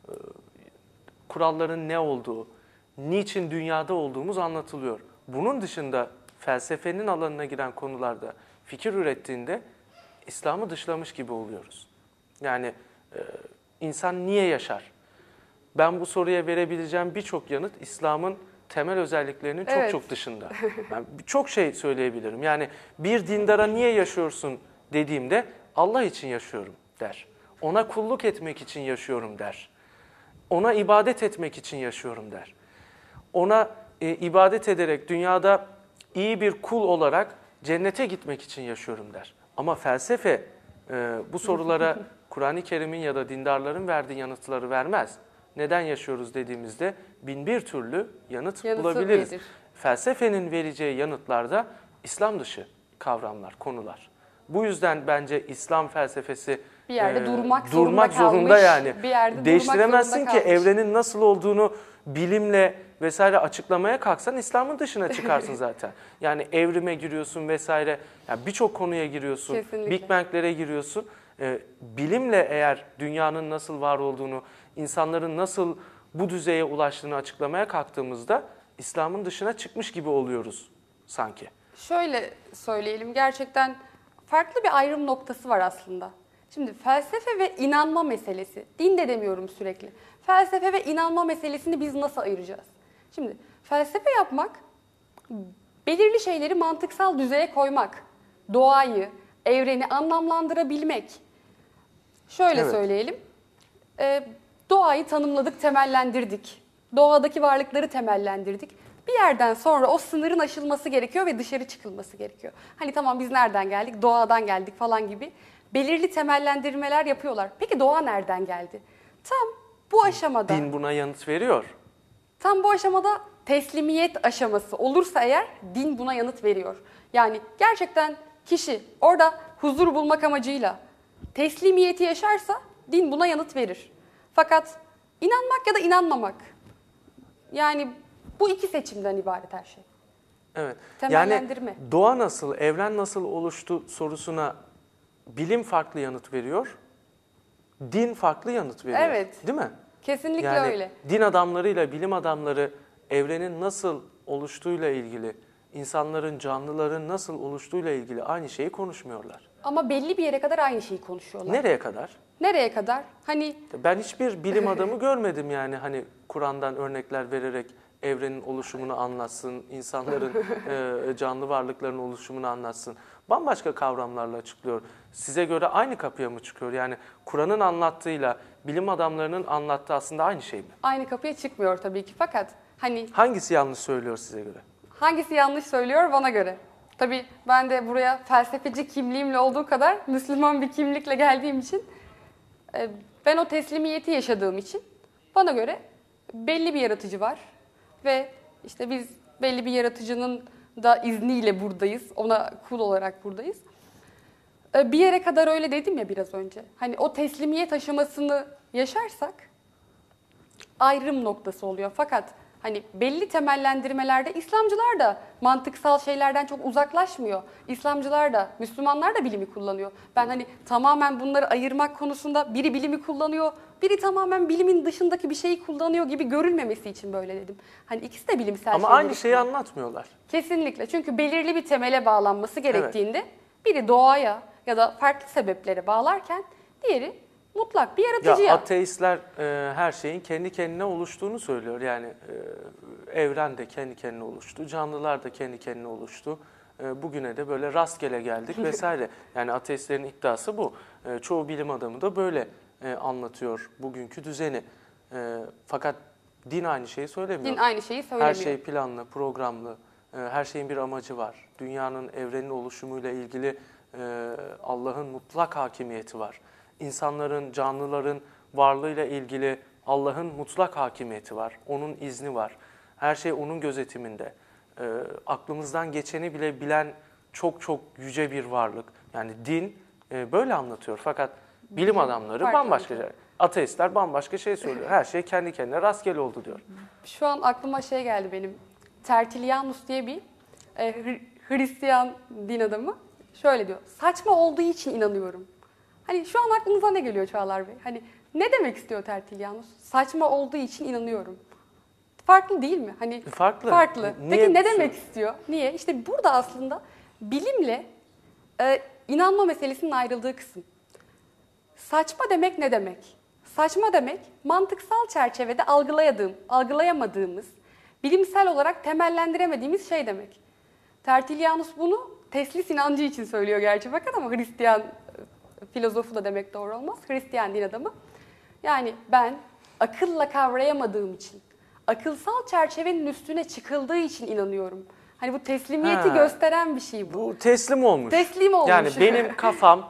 kuralların ne olduğu, niçin dünyada olduğumuz anlatılıyor. Bunun dışında felsefenin alanına giren konularda fikir ürettiğinde İslam'ı dışlamış gibi oluyoruz. Yani insan niye yaşar? Ben bu soruya verebileceğim birçok yanıt İslam'ın temel özelliklerinin çok Evet. çok dışında. Ben çok şey söyleyebilirim. Yani bir dindara niye yaşıyorsun dediğimde Allah için yaşıyorum der. Ona kulluk etmek için yaşıyorum der. Ona ibadet etmek için yaşıyorum der. Ona ibadet ederek dünyada iyi bir kul olarak cennete gitmek için yaşıyorum der. Ama felsefe bu sorulara Kur'an-ı Kerim'in ya da dindarların verdiği yanıtları vermez. Neden yaşıyoruz dediğimizde bin bir türlü yanıt bulabiliriz. verir. Felsefenin vereceği yanıtlarda İslam dışı kavramlar, konular. Bu yüzden bence İslam felsefesi Bir yerde durmak zorunda kalmış, yani. bir yerde Değiştiremezsin durmak ki zorunda kalmış. evrenin nasıl olduğunu bilimle vesaire açıklamaya kalksan İslam'ın dışına çıkarsın zaten. Yani evrime giriyorsun vesaire. Yani birçok konuya giriyorsun. Kesinlikle. Big Bang'lere giriyorsun. Bilimle eğer dünyanın nasıl var olduğunu, insanların nasıl bu düzeye ulaştığını açıklamaya kalktığımızda İslam'ın dışına çıkmış gibi oluyoruz sanki. Şöyle söyleyelim, gerçekten farklı bir ayrım noktası var aslında. Şimdi felsefe ve inanma meselesi, din de demiyorum sürekli. Felsefe ve inanma meselesini biz nasıl ayıracağız? Şimdi felsefe yapmak, belirli şeyleri mantıksal düzeye koymak, doğayı, evreni anlamlandırabilmek. Şöyle Evet. söyleyelim, doğayı tanımladık, temellendirdik. Doğadaki varlıkları temellendirdik. Bir yerden sonra o sınırın aşılması gerekiyor ve dışarı çıkılması gerekiyor. Hani tamam biz nereden geldik? Doğadan geldik falan gibi belirli temellendirmeler yapıyorlar. Peki doğa nereden geldi? Tam bu aşamada, Din buna yanıt veriyor. tam bu aşamada teslimiyet aşaması olursa eğer din buna yanıt veriyor. Yani gerçekten kişi orada huzur bulmak amacıyla teslimiyeti yaşarsa din buna yanıt verir. Fakat inanmak ya da inanmamak, yani bu iki seçimden ibaret her şey. Evet. Temellendirme. Yani doğa nasıl, evren nasıl oluştu sorusuna bilim farklı yanıt veriyor. Din farklı yanıt veriyor. Evet. Değil mi? Kesinlikle Yani öyle. din adamlarıyla bilim adamları evrenin nasıl oluştuğuyla ilgili, insanların, canlıların nasıl oluştuğuyla ilgili aynı şeyi konuşmuyorlar. Ama belli bir yere kadar aynı şeyi konuşuyorlar. Nereye kadar? Nereye kadar? Hani Ben hiçbir bilim adamı görmedim yani hani Kur'an'dan örnekler vererek evrenin oluşumunu anlatsın, insanların, canlı varlıkların oluşumunu anlatsın. Bambaşka kavramlarla açıklıyor. Size göre aynı kapıya mı çıkıyor? Yani Kur'an'ın anlattığıyla bilim adamlarının anlattığı aslında aynı şey mi? aynı kapıya çıkmıyor tabii ki. Fakat hani Hangisi yanlış söylüyor size göre? hangisi yanlış söylüyor bana göre? Tabii ben de buraya felsefeci kimliğimle olduğu kadar Müslüman bir kimlikle geldiğim için, ben o teslimiyeti yaşadığım için bana göre belli bir yaratıcı var. Ve işte biz belli bir yaratıcının da izniyle buradayız. Ona kul olarak buradayız. Bir yere kadar öyle dedim ya biraz önce. Hani o teslimiyet aşamasını yaşarsak ayrım noktası oluyor. Fakat hani belli temellendirmelerde İslamcılar da mantıksal şeylerden çok uzaklaşmıyor. İslamcılar da, Müslümanlar da bilimi kullanıyor. Ben hani tamamen bunları ayırmak konusunda biri bilimi kullanıyor, biri tamamen bilimin dışındaki bir şeyi kullanıyor gibi görülmemesi için böyle dedim. Hani ikisi de bilimsel Ama şeyleri aynı şeyi anlatmıyorlar. Kesinlikle. Çünkü belirli bir temele bağlanması gerektiğinde biri doğaya ya da farklı sebeplere bağlarken diğeri mutlak bir yaratıcıya. Ya ateistler her şeyin kendi kendine oluştuğunu söylüyor. Yani evren de kendi kendine oluştu, canlılar da kendi kendine oluştu. Bugüne de böyle rastgele geldik vesaire. Yani ateistlerin iddiası bu. Çoğu bilim adamı da böyle anlatıyor bugünkü düzeni. Fakat din aynı şeyi söylemiyor. Din aynı şeyi söylemiyor. Her şey planlı, programlı. Her şeyin bir amacı var. Dünyanın, evrenin oluşumuyla ilgili Allah'ın mutlak hakimiyeti var. İnsanların, canlıların varlığıyla ilgili Allah'ın mutlak hakimiyeti var. Onun izni var. Her şey onun gözetiminde. Aklımızdan geçeni bile bilen çok çok yüce bir varlık. Yani din böyle anlatıyor. Fakat bilim adamları Farklı bambaşka şey. Ateistler bambaşka şey söylüyor. Her şey kendi kendine rastgele oldu diyor. Şu an aklıma şey geldi benim. Tertullianus diye bir Hristiyan din adamı şöyle diyor. Saçma olduğu için inanıyorum. Hani şu an aklınıza ne geliyor Çağlar Bey? Hani ne demek istiyor Tertullianus? Saçma olduğu için inanıyorum. Farklı değil mi? Hani Farklı. Farklı. Niye Peki ne bu- demek istiyor? Niye? İşte burada aslında bilimle inanma meselesinin ayrıldığı kısım. Saçma demek ne demek? Saçma demek mantıksal çerçevede algılayamadığımız, bilimsel olarak temellendiremediğimiz şey demek. Tertullianus bunu teslis inancı için söylüyor gerçi fakat ama Hristiyan filozofu da demek doğru olmaz. Hristiyan din adamı. Yani ben akılla kavrayamadığım için, akılsal çerçevenin üstüne çıkıldığı için inanıyorum. Hani bu teslimiyeti Ha. gösteren bir şey bu. Bu teslim olmuş. Teslim olmuş. Yani benim kafam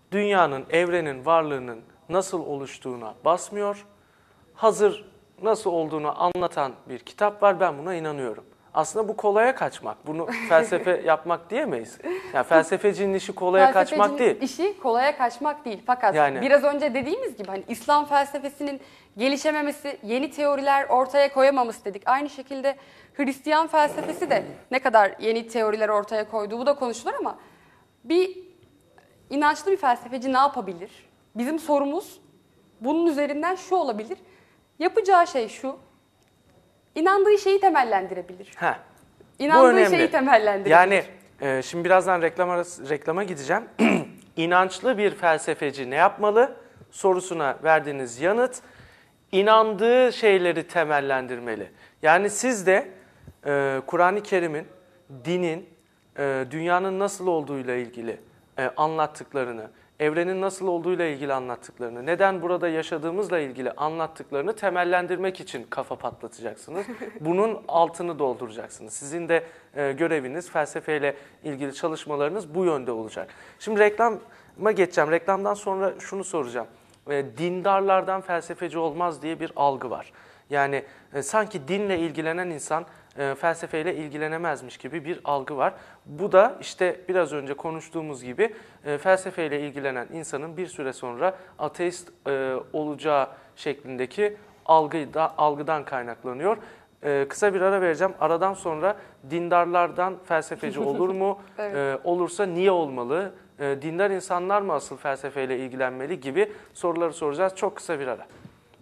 dünyanın, evrenin, varlığının nasıl oluştuğuna basmıyor. Hazır nasıl olduğunu anlatan bir kitap var, ben buna inanıyorum. Aslında bu kolaya kaçmak, bunu felsefe yapmak diyemeyiz. Yani felsefecinin işi kolaya kaçmak değil. İşi kolaya kaçmak değil. Fakat Yani, biraz önce dediğimiz gibi hani İslam felsefesinin gelişememesi, yeni teoriler ortaya koyamaması dedik. Aynı şekilde Hristiyan felsefesi de ne kadar yeni teoriler ortaya koyduğu bu da konuşulur ama bir inançlı bir felsefeci ne yapabilir? Bizim sorumuz bunun üzerinden şu olabilir. Yapacağı şey şu, inandığı şeyi temellendirebilir. bu İnandığı önemli. şeyi temellendirebilir. Yani şimdi birazdan reklama gideceğim. İnançlı bir felsefeci ne yapmalı? Sorusuna verdiğiniz yanıt, inandığı şeyleri temellendirmeli. Yani siz de Kur'an-ı Kerim'in, dinin, dünyanın nasıl olduğuyla ilgili anlattıklarını, evrenin nasıl olduğuyla ilgili anlattıklarını, neden burada yaşadığımızla ilgili anlattıklarını temellendirmek için kafa patlatacaksınız. Bunun altını dolduracaksınız. Sizin de göreviniz, felsefeyle ilgili çalışmalarınız bu yönde olacak. Şimdi reklama geçeceğim. Reklamdan sonra şunu soracağım. Dindarlardan felsefeci olmaz diye bir algı var. Yani sanki dinle ilgilenen insan felsefeyle ilgilenemezmiş gibi bir algı var. Bu da işte biraz önce konuştuğumuz gibi felsefeyle ilgilenen insanın bir süre sonra ateist olacağı şeklindeki algıdan kaynaklanıyor. Kısa bir ara vereceğim. Aradan sonra dindarlardan felsefeci olur mu? Evet. Olursa niye olmalı? Dindar insanlar mı asıl felsefeyle ilgilenmeli gibi soruları soracağız. Çok kısa bir ara.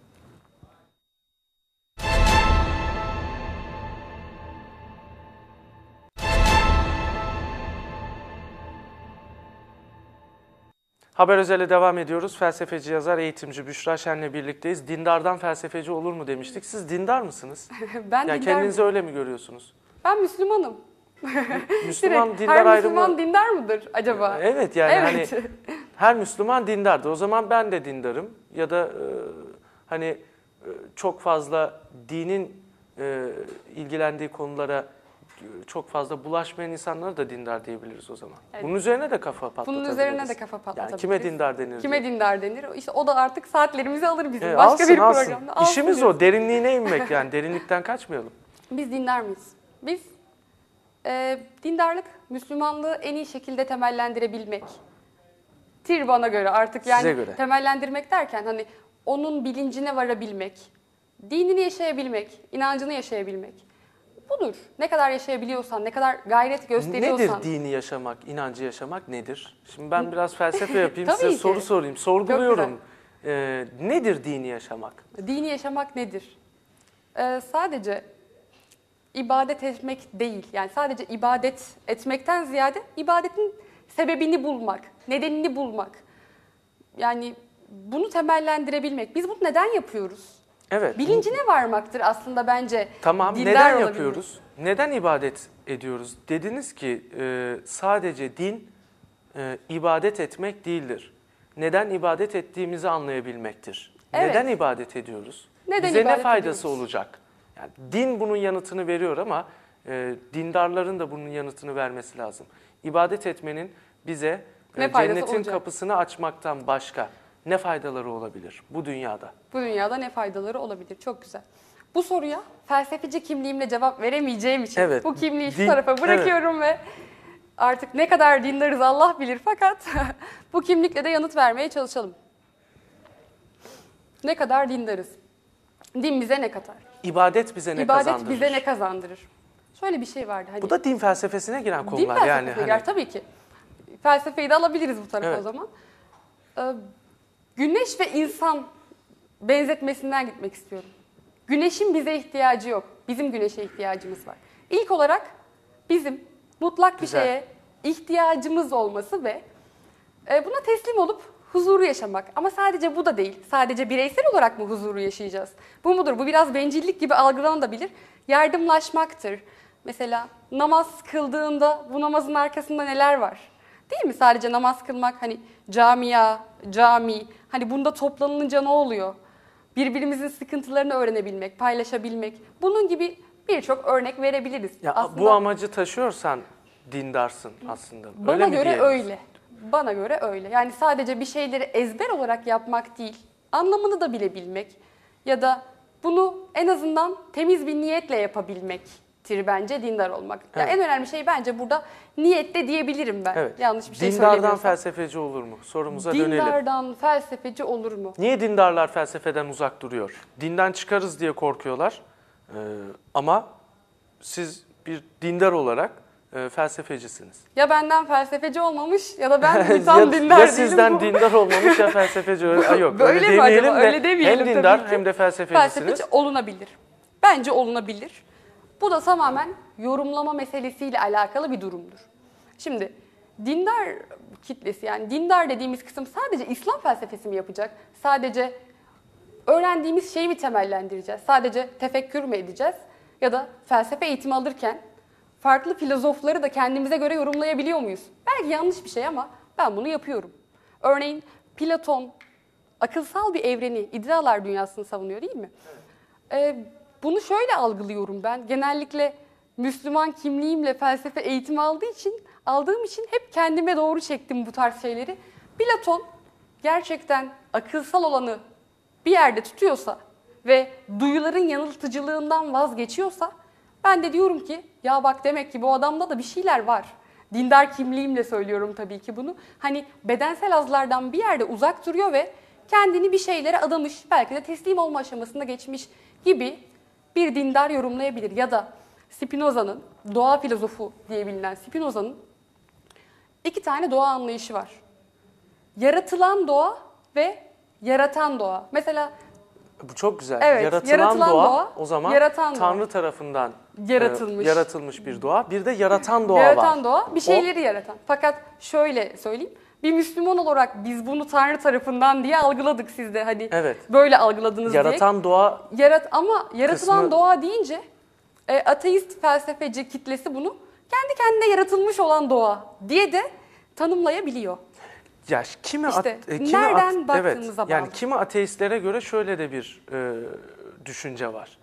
Haber Özel'e devam ediyoruz. Felsefeci, yazar, eğitimci Büşra Şen'le birlikteyiz. Dindardan felsefeci olur mu demiştik. Siz dindar mısınız? Ben Yani dindar kendinizi öyle mi görüyorsunuz? Ben Müslümanım. Müslüman Direkt, dindar her ayrımı... Müslüman dindar mıdır acaba? Evet yani Evet. hani her Müslüman dindardır. O zaman ben de dindarım. Ya da çok fazla dinin ilgilendiği konulara çok fazla bulaşmayan insanlara da dindar diyebiliriz o zaman. Evet. Bunun üzerine de kafa patlatabiliriz. Bunun üzerine de kafa patlatabiliriz. Yani kime dindar denir? Kime diye. dindar denir? İşte o da artık saatlerimizi alır bizim. Başka Alsın, bir alsın. programda. Alsın İşimiz diyoruz. o. Derinliğine inmek yani. Derinlikten kaçmayalım. Biz dindar mıyız? Biz dindarlık, Müslümanlığı en iyi şekilde temellendirebilmek. Bana göre artık yani Size göre. temellendirmek derken hani onun bilincine varabilmek, dinini yaşayabilmek, inancını yaşayabilmek. Budur. Ne kadar yaşayabiliyorsan, ne kadar gayret gösteriyorsan. Nedir dini yaşamak, inancı yaşamak nedir? Şimdi ben biraz felsefe yapayım, Tabii size ki. soru sorayım. Sorguluyorum. Nedir dini yaşamak? Dini yaşamak nedir? Sadece ibadet etmek değil. Yani sadece ibadet etmekten ziyade ibadetin sebebini bulmak, nedenini bulmak. Yani bunu temellendirebilmek. Biz bunu neden yapıyoruz? Evet. Bilincine varmaktır aslında bence. Tamam, dindar neden olabilmek. yapıyoruz? Neden ibadet ediyoruz? Dediniz ki sadece din ibadet etmek değildir. Neden ibadet ettiğimizi anlayabilmektir. Evet. Neden ibadet ediyoruz? Neden Bize ne ibadet faydası ediyoruz? olacak? Yani din bunun yanıtını veriyor ama dindarların da bunun yanıtını vermesi lazım. İbadet etmenin bize Ne faydası cennetin olacak? kapısını açmaktan başka ne faydaları olabilir bu dünyada? Bu dünyada ne faydaları olabilir? Çok güzel. Bu soruya felsefeci kimliğimle cevap veremeyeceğim için Evet. bu kimliği şu Din- tarafa bırakıyorum ve artık ne kadar dindarız Allah bilir fakat bu kimlikle de yanıt vermeye çalışalım. Ne kadar dindarız? Din bize ne katar? İbadet bize ne İbadet kazandırır? bize ne kazandırır? Şöyle bir şey vardı. Hani Bu da din felsefesine giren din konular felsefesine yani. girer tabii ki. Felsefeyi de alabiliriz bu tarafa Evet. o zaman. Güneş ve insan benzetmesinden gitmek istiyorum. Güneşin bize ihtiyacı yok. Bizim güneşe ihtiyacımız var. İlk olarak bizim mutlak bir Güzel. şeye ihtiyacımız olması ve buna teslim olup huzuru yaşamak. Ama sadece bu da değil. Sadece bireysel olarak mı huzuru yaşayacağız? Bu mudur? Bu biraz bencillik gibi algılanabilir. Yardımlaşmaktır. Mesela namaz kıldığında bu namazın arkasında neler var? Değil mi? Sadece namaz kılmak, hani cami, hani bunda toplanınca ne oluyor? Birbirimizin sıkıntılarını öğrenebilmek, paylaşabilmek. Bunun gibi birçok örnek verebiliriz. Ya Aslında bu amacı taşıyorsan dindarsın aslında. bana Öyle mi göre diyelim? öyle. Bana göre öyle. Yani sadece bir şeyleri ezber olarak yapmak değil, anlamını da bilebilmek ya da bunu en azından temiz bir niyetle yapabilmektir bence dindar olmak. Evet. En önemli şey bence burada niyette diyebilirim ben. Evet. Yanlış bir şey Dindardan söylemiyorsam. felsefeci olur mu? Sorumuza dönelim. Dindardan felsefeci olur mu? Niye dindarlar felsefeden uzak duruyor? Dinden çıkarız diye korkuyorlar. Ama siz bir dindar olarak felsefecisiniz. Ya benden felsefeci olmamış ya da ben bir ya, tam dindar ya değilim. sizden dindar olmamış ya felsefeci. Yok, Böyle öyle mi acaba? demeyelim de Öyle demeyelim hem dindar tabii ki. hem de felsefecisiniz. Felsefeci olunabilir. Bence olunabilir. Bu da tamamen yorumlama meselesiyle alakalı bir durumdur. Şimdi dindar kitlesi, yani dindar dediğimiz kısım sadece İslam felsefesi mi yapacak? Sadece öğrendiğimiz şeyi mi temellendireceğiz? Sadece tefekkür mü edeceğiz? Ya da felsefe eğitimi alırken farklı filozofları da kendimize göre yorumlayabiliyor muyuz? Belki yanlış bir şey ama ben bunu yapıyorum. Örneğin Platon akılsal bir evreni, idealar dünyasını savunuyor değil mi? Bunu şöyle algılıyorum ben. Genellikle Müslüman kimliğimle felsefe eğitimi aldığım için hep kendime doğru çektim bu tarz şeyleri. Platon gerçekten akılsal olanı bir yerde tutuyorsa ve duyuların yanıltıcılığından vazgeçiyorsa ben de diyorum ki ya bak demek ki bu adamda da bir şeyler var. Dindar kimliğimle söylüyorum tabii ki bunu. Hani bedensel hazlardan bir yerde uzak duruyor ve kendini bir şeylere adamış, belki de teslim olma aşamasında geçmiş gibi bir dindar yorumlayabilir. Ya da Spinoza'nın, doğa filozofu diye bilinen Spinoza'nın 2 tane doğa anlayışı var. Yaratılan doğa ve yaratan doğa. Mesela Bu çok güzel. evet, yaratılan doğa o zaman yaratan Tanrı doğa tarafından yaratılmış bir doğa. Bir de yaratan doğa var. Yaratan doğa, bir şeyleri yaratan. Fakat şöyle söyleyeyim, bir Müslüman olarak biz bunu Tanrı tarafından diye algıladık, siz de hani Evet. böyle algıladınız Yaratan doğa ama yaratılan kısmı- doğa deyince ateist felsefeci kitlesi bunu kendi kendine yaratılmış olan doğa diye de tanımlayabiliyor. ya kimi İşte kimi nereden baktığımıza evet, yani bağlı. kimi ateistlere göre şöyle de bir düşünce var.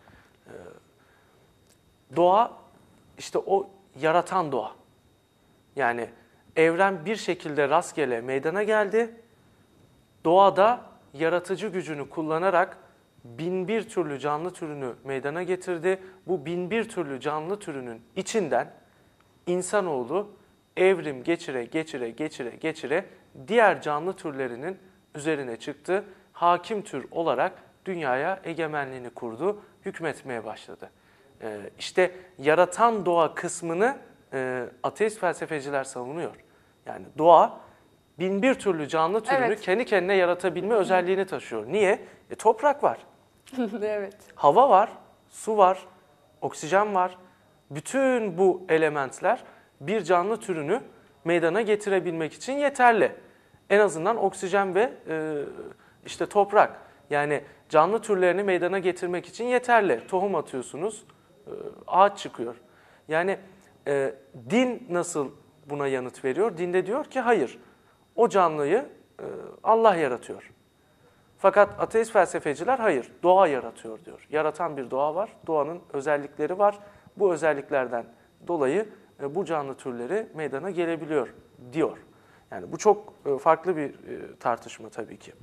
Doğa işte o yaratan doğa. Yani evren bir şekilde rastgele meydana geldi. Doğada yaratıcı gücünü kullanarak 1001 türlü canlı türünü meydana getirdi. Bu 1001 türlü canlı türünün içinden insanoğlu evrim geçire diğer canlı türlerinin üzerine çıktı. Hakim tür olarak dünyaya egemenliğini kurdu, hükmetmeye başladı. İşte yaratan doğa kısmını ateist felsefeciler savunuyor. Yani doğa 1001 türlü canlı türünü Evet. kendi kendine yaratabilme özelliğini taşıyor. Niye? Toprak var, Evet. hava var, su var, oksijen var. Bütün bu elementler bir canlı türünü meydana getirebilmek için yeterli. En azından oksijen ve işte toprak. Yani canlı türlerini meydana getirmek için yeterli. Tohum atıyorsunuz, ağaç çıkıyor. Yani din nasıl buna yanıt veriyor? Din de diyor ki hayır, o canlıyı Allah yaratıyor. Fakat ateist felsefeciler hayır, doğa yaratıyor diyor. Yaratan bir doğa var, doğanın özellikleri var. Bu özelliklerden dolayı bu canlı türleri meydana gelebiliyor diyor. Yani bu çok farklı bir tartışma tabii ki.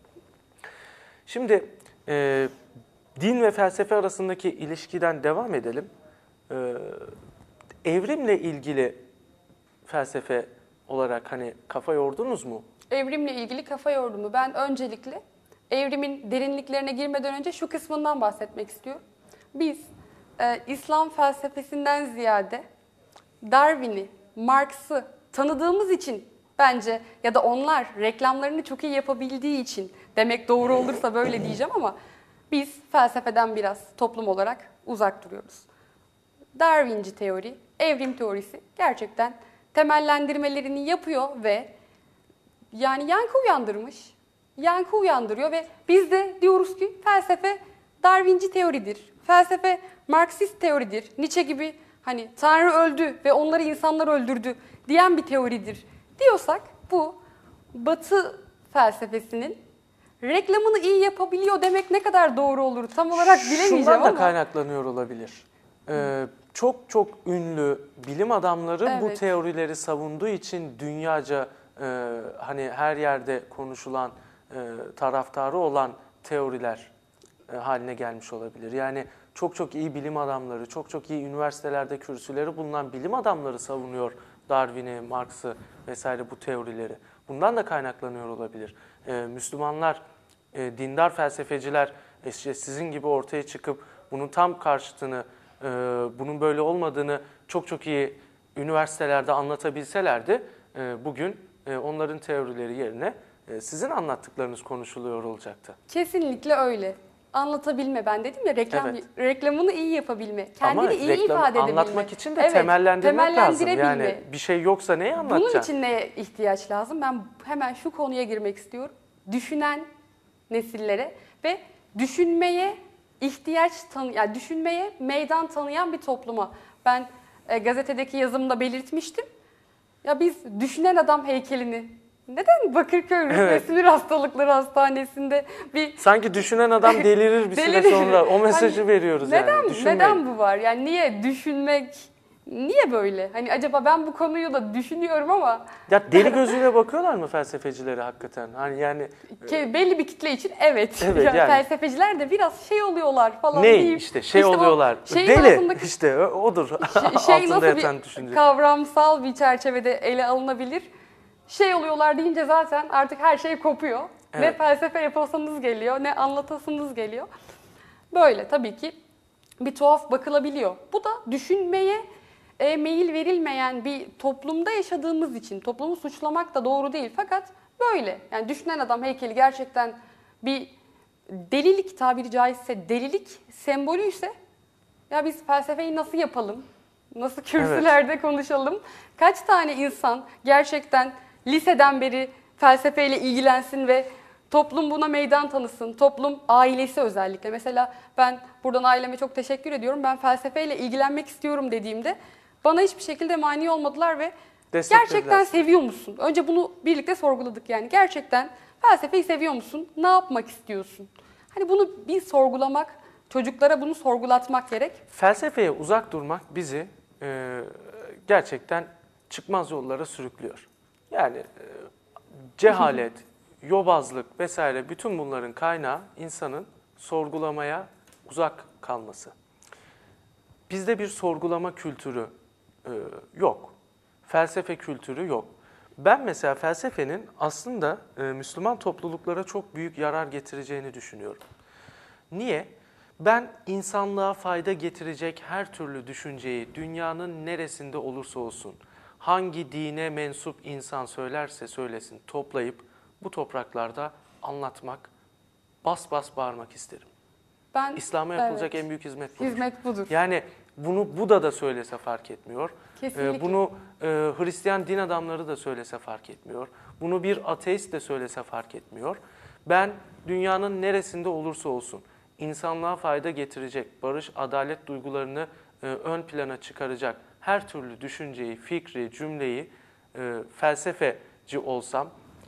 Şimdi din ve felsefe arasındaki ilişkiden devam edelim. Evrimle ilgili felsefe olarak hani kafa yordunuz mu? Evrimle ilgili kafa yordumu. Ben öncelikle evrimin derinliklerine girmeden önce şu kısmından bahsetmek istiyorum. Biz İslam felsefesinden ziyade Darwin'i, Marx'ı tanıdığımız için bence ya da onlar reklamlarını çok iyi yapabildiği için demek doğru olursa böyle diyeceğim ama biz felsefeden biraz toplum olarak uzak duruyoruz. Darwinci teori, evrim teorisi gerçekten temellendirmelerini yapıyor ve yani yankı uyandırıyor ve biz de diyoruz ki felsefe Darwinci teoridir, felsefe Marksist teoridir, Nietzsche gibi hani Tanrı öldü ve onları insanlar öldürdü diyen bir teoridir diyorsak bu Batı felsefesinin reklamını iyi yapabiliyor demek ne kadar doğru olur tam olarak bilemeyeceğim Şundan da ama. kaynaklanıyor olabilir. Çok ünlü bilim adamları bu Evet. teorileri savunduğu için dünyaca hani her yerde konuşulan, taraftarı olan teoriler haline gelmiş olabilir. Yani çok iyi bilim adamları, çok iyi üniversitelerde kürsüleri bulunan bilim adamları savunuyor Darwin'i, Marx'ı vesaire bu teorileri. Bundan da kaynaklanıyor olabilir. Müslümanlar, dindar felsefeciler işte sizin gibi ortaya çıkıp bunun tam karşıtını, bunun böyle olmadığını çok iyi üniversitelerde anlatabilselerdi bugün onların teorileri yerine sizin anlattıklarınız konuşuluyor olacaktı. Kesinlikle öyle. Anlatabilme, ben dedim ya Evet. reklamını iyi yapabilme, kendini Ama iyi reklamı ifade edebilme. anlatmak için de Evet, temellendirmek lazım. Yani temellendirebilme. bir şey yoksa neyi Bunun anlatacaksın? için neye ihtiyaç lazım? Ben hemen şu konuya girmek istiyorum. Düşünen nesillere ve düşünmeye yani düşünmeye meydan tanıyan bir topluma. Ben gazetedeki yazımda belirtmiştim. Ya biz düşünen adam heykelini neden Bakırköy Ruh ve Sinir Hastalıkları Hastanesi'nde bir Sanki düşünen adam delirir bir süre sonra. O mesajı Hani veriyoruz yani. Düşünmeyin. neden bu var? Yani niye düşünmek, niye böyle? Hani acaba ben bu konuyu da düşünüyorum ama Ya deli gözüyle bakıyorlar mı felsefecilere hakikaten? Hani yani belli bir kitle için evet. Evet, yani. Felsefeciler de biraz şey oluyorlar falan ne deyip. işte o oluyorlar. şeyin Deli altındaki işte odur. şey Altında nasıl yatan bir düşünce. kavramsal bir çerçevede ele alınabilir? Şey oluyorlar deyince zaten artık her şey kopuyor. Ne Evet. felsefe yapasınız geliyor, ne anlatasınız geliyor. Böyle tabii ki bir tuhaf bakılabiliyor. Bu da düşünmeye meyil verilmeyen bir toplumda yaşadığımız için toplumu suçlamak da doğru değil. Fakat böyle yani düşünen adam heykeli gerçekten bir delilik, tabiri caizse delilik sembolüyse ya biz felsefeyi nasıl yapalım? Nasıl kürsülerde konuşalım? Kaç tane insan gerçekten liseden beri felsefeyle ilgilensin ve toplum buna meydan tanısın? Toplum, ailesi özellikle. Mesela ben buradan aileme çok teşekkür ediyorum. Ben felsefeyle ilgilenmek istiyorum dediğimde bana hiçbir şekilde mani olmadılar ve Desteklediler. gerçekten seviyor musun? Önce bunu birlikte sorguladık yani. Gerçekten felsefeyi seviyor musun? Ne yapmak istiyorsun? Hani bunu bir sorgulamak, çocuklara bunu sorgulatmak gerek. Felsefeye uzak durmak bizi gerçekten çıkmaz yollara sürüklüyor. Yani cehalet, yobazlık vesaire bütün bunların kaynağı insanın sorgulamaya uzak kalması. Bizde bir sorgulama kültürü yok. Felsefe kültürü yok. Ben mesela felsefenin aslında Müslüman topluluklara çok büyük yarar getireceğini düşünüyorum. Niye? Ben insanlığa fayda getirecek her türlü düşünceyi dünyanın neresinde olursa olsun, hangi dine mensup insan söylerse söylesin toplayıp bu topraklarda anlatmak, bas bas bağırmak isterim. Ben İslam'a yapılacak en büyük hizmet budur. hizmet budur. Yani bunu Buda da söylese fark etmiyor. Kesinlikle. Bunu Hristiyan din adamları da söylese fark etmiyor. Bunu bir ateist de söylese fark etmiyor. Ben dünyanın neresinde olursa olsun insanlığa fayda getirecek, barış, adalet duygularını ön plana çıkaracak her türlü düşünceyi, fikri, cümleyi felsefeci olsam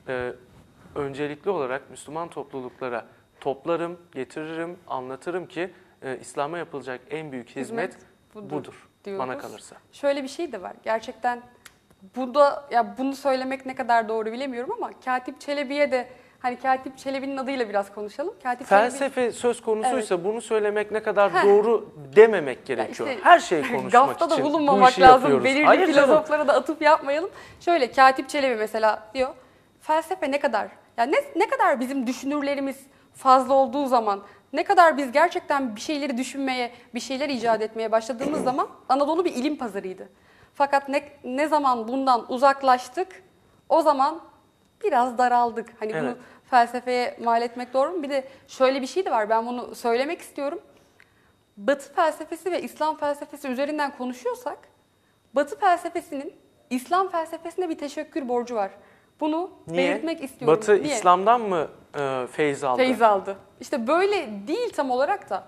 öncelikli olarak Müslüman topluluklara toplarım, getiririm, anlatırım ki İslam'a yapılacak en büyük hizmet budur diyoruz. bana kalırsa. Şöyle bir şey de var. Gerçekten burada ya bunu söylemek ne kadar doğru bilemiyorum ama Katip Çelebi'ye de hani Katip Çelebi'nin adıyla biraz konuşalım. Katip Felsefe söz konusuysa bunu söylemek ne kadar doğru dememek gerekiyor. işte Her şeyi konuşmak Gafta için da bu bulunmamak işi lazım. yapıyoruz. Belirli Hayır canım. filozoflara da atıp yapmayalım. Şöyle Katip Çelebi mesela diyor. Felsefe ne kadar? Yani ne kadar bizim düşünürlerimiz fazla olduğu zaman, ne kadar biz gerçekten bir şeyleri düşünmeye, bir şeyler icat etmeye başladığımız zaman Anadolu bir ilim pazarıydı. Fakat ne zaman bundan uzaklaştık, o zaman biraz daraldık. Hani bunu Evet. felsefeye mal etmek doğru mu? Bir de şöyle bir şey de var, ben bunu söylemek istiyorum. Batı felsefesi ve İslam felsefesi üzerinden konuşuyorsak, Batı felsefesinin İslam felsefesine bir teşekkür borcu var. Bunu belirtmek istiyorum. Batı Niye? İslam'dan mı feyz aldı? Feyz aldı. İşte böyle değil tam olarak da.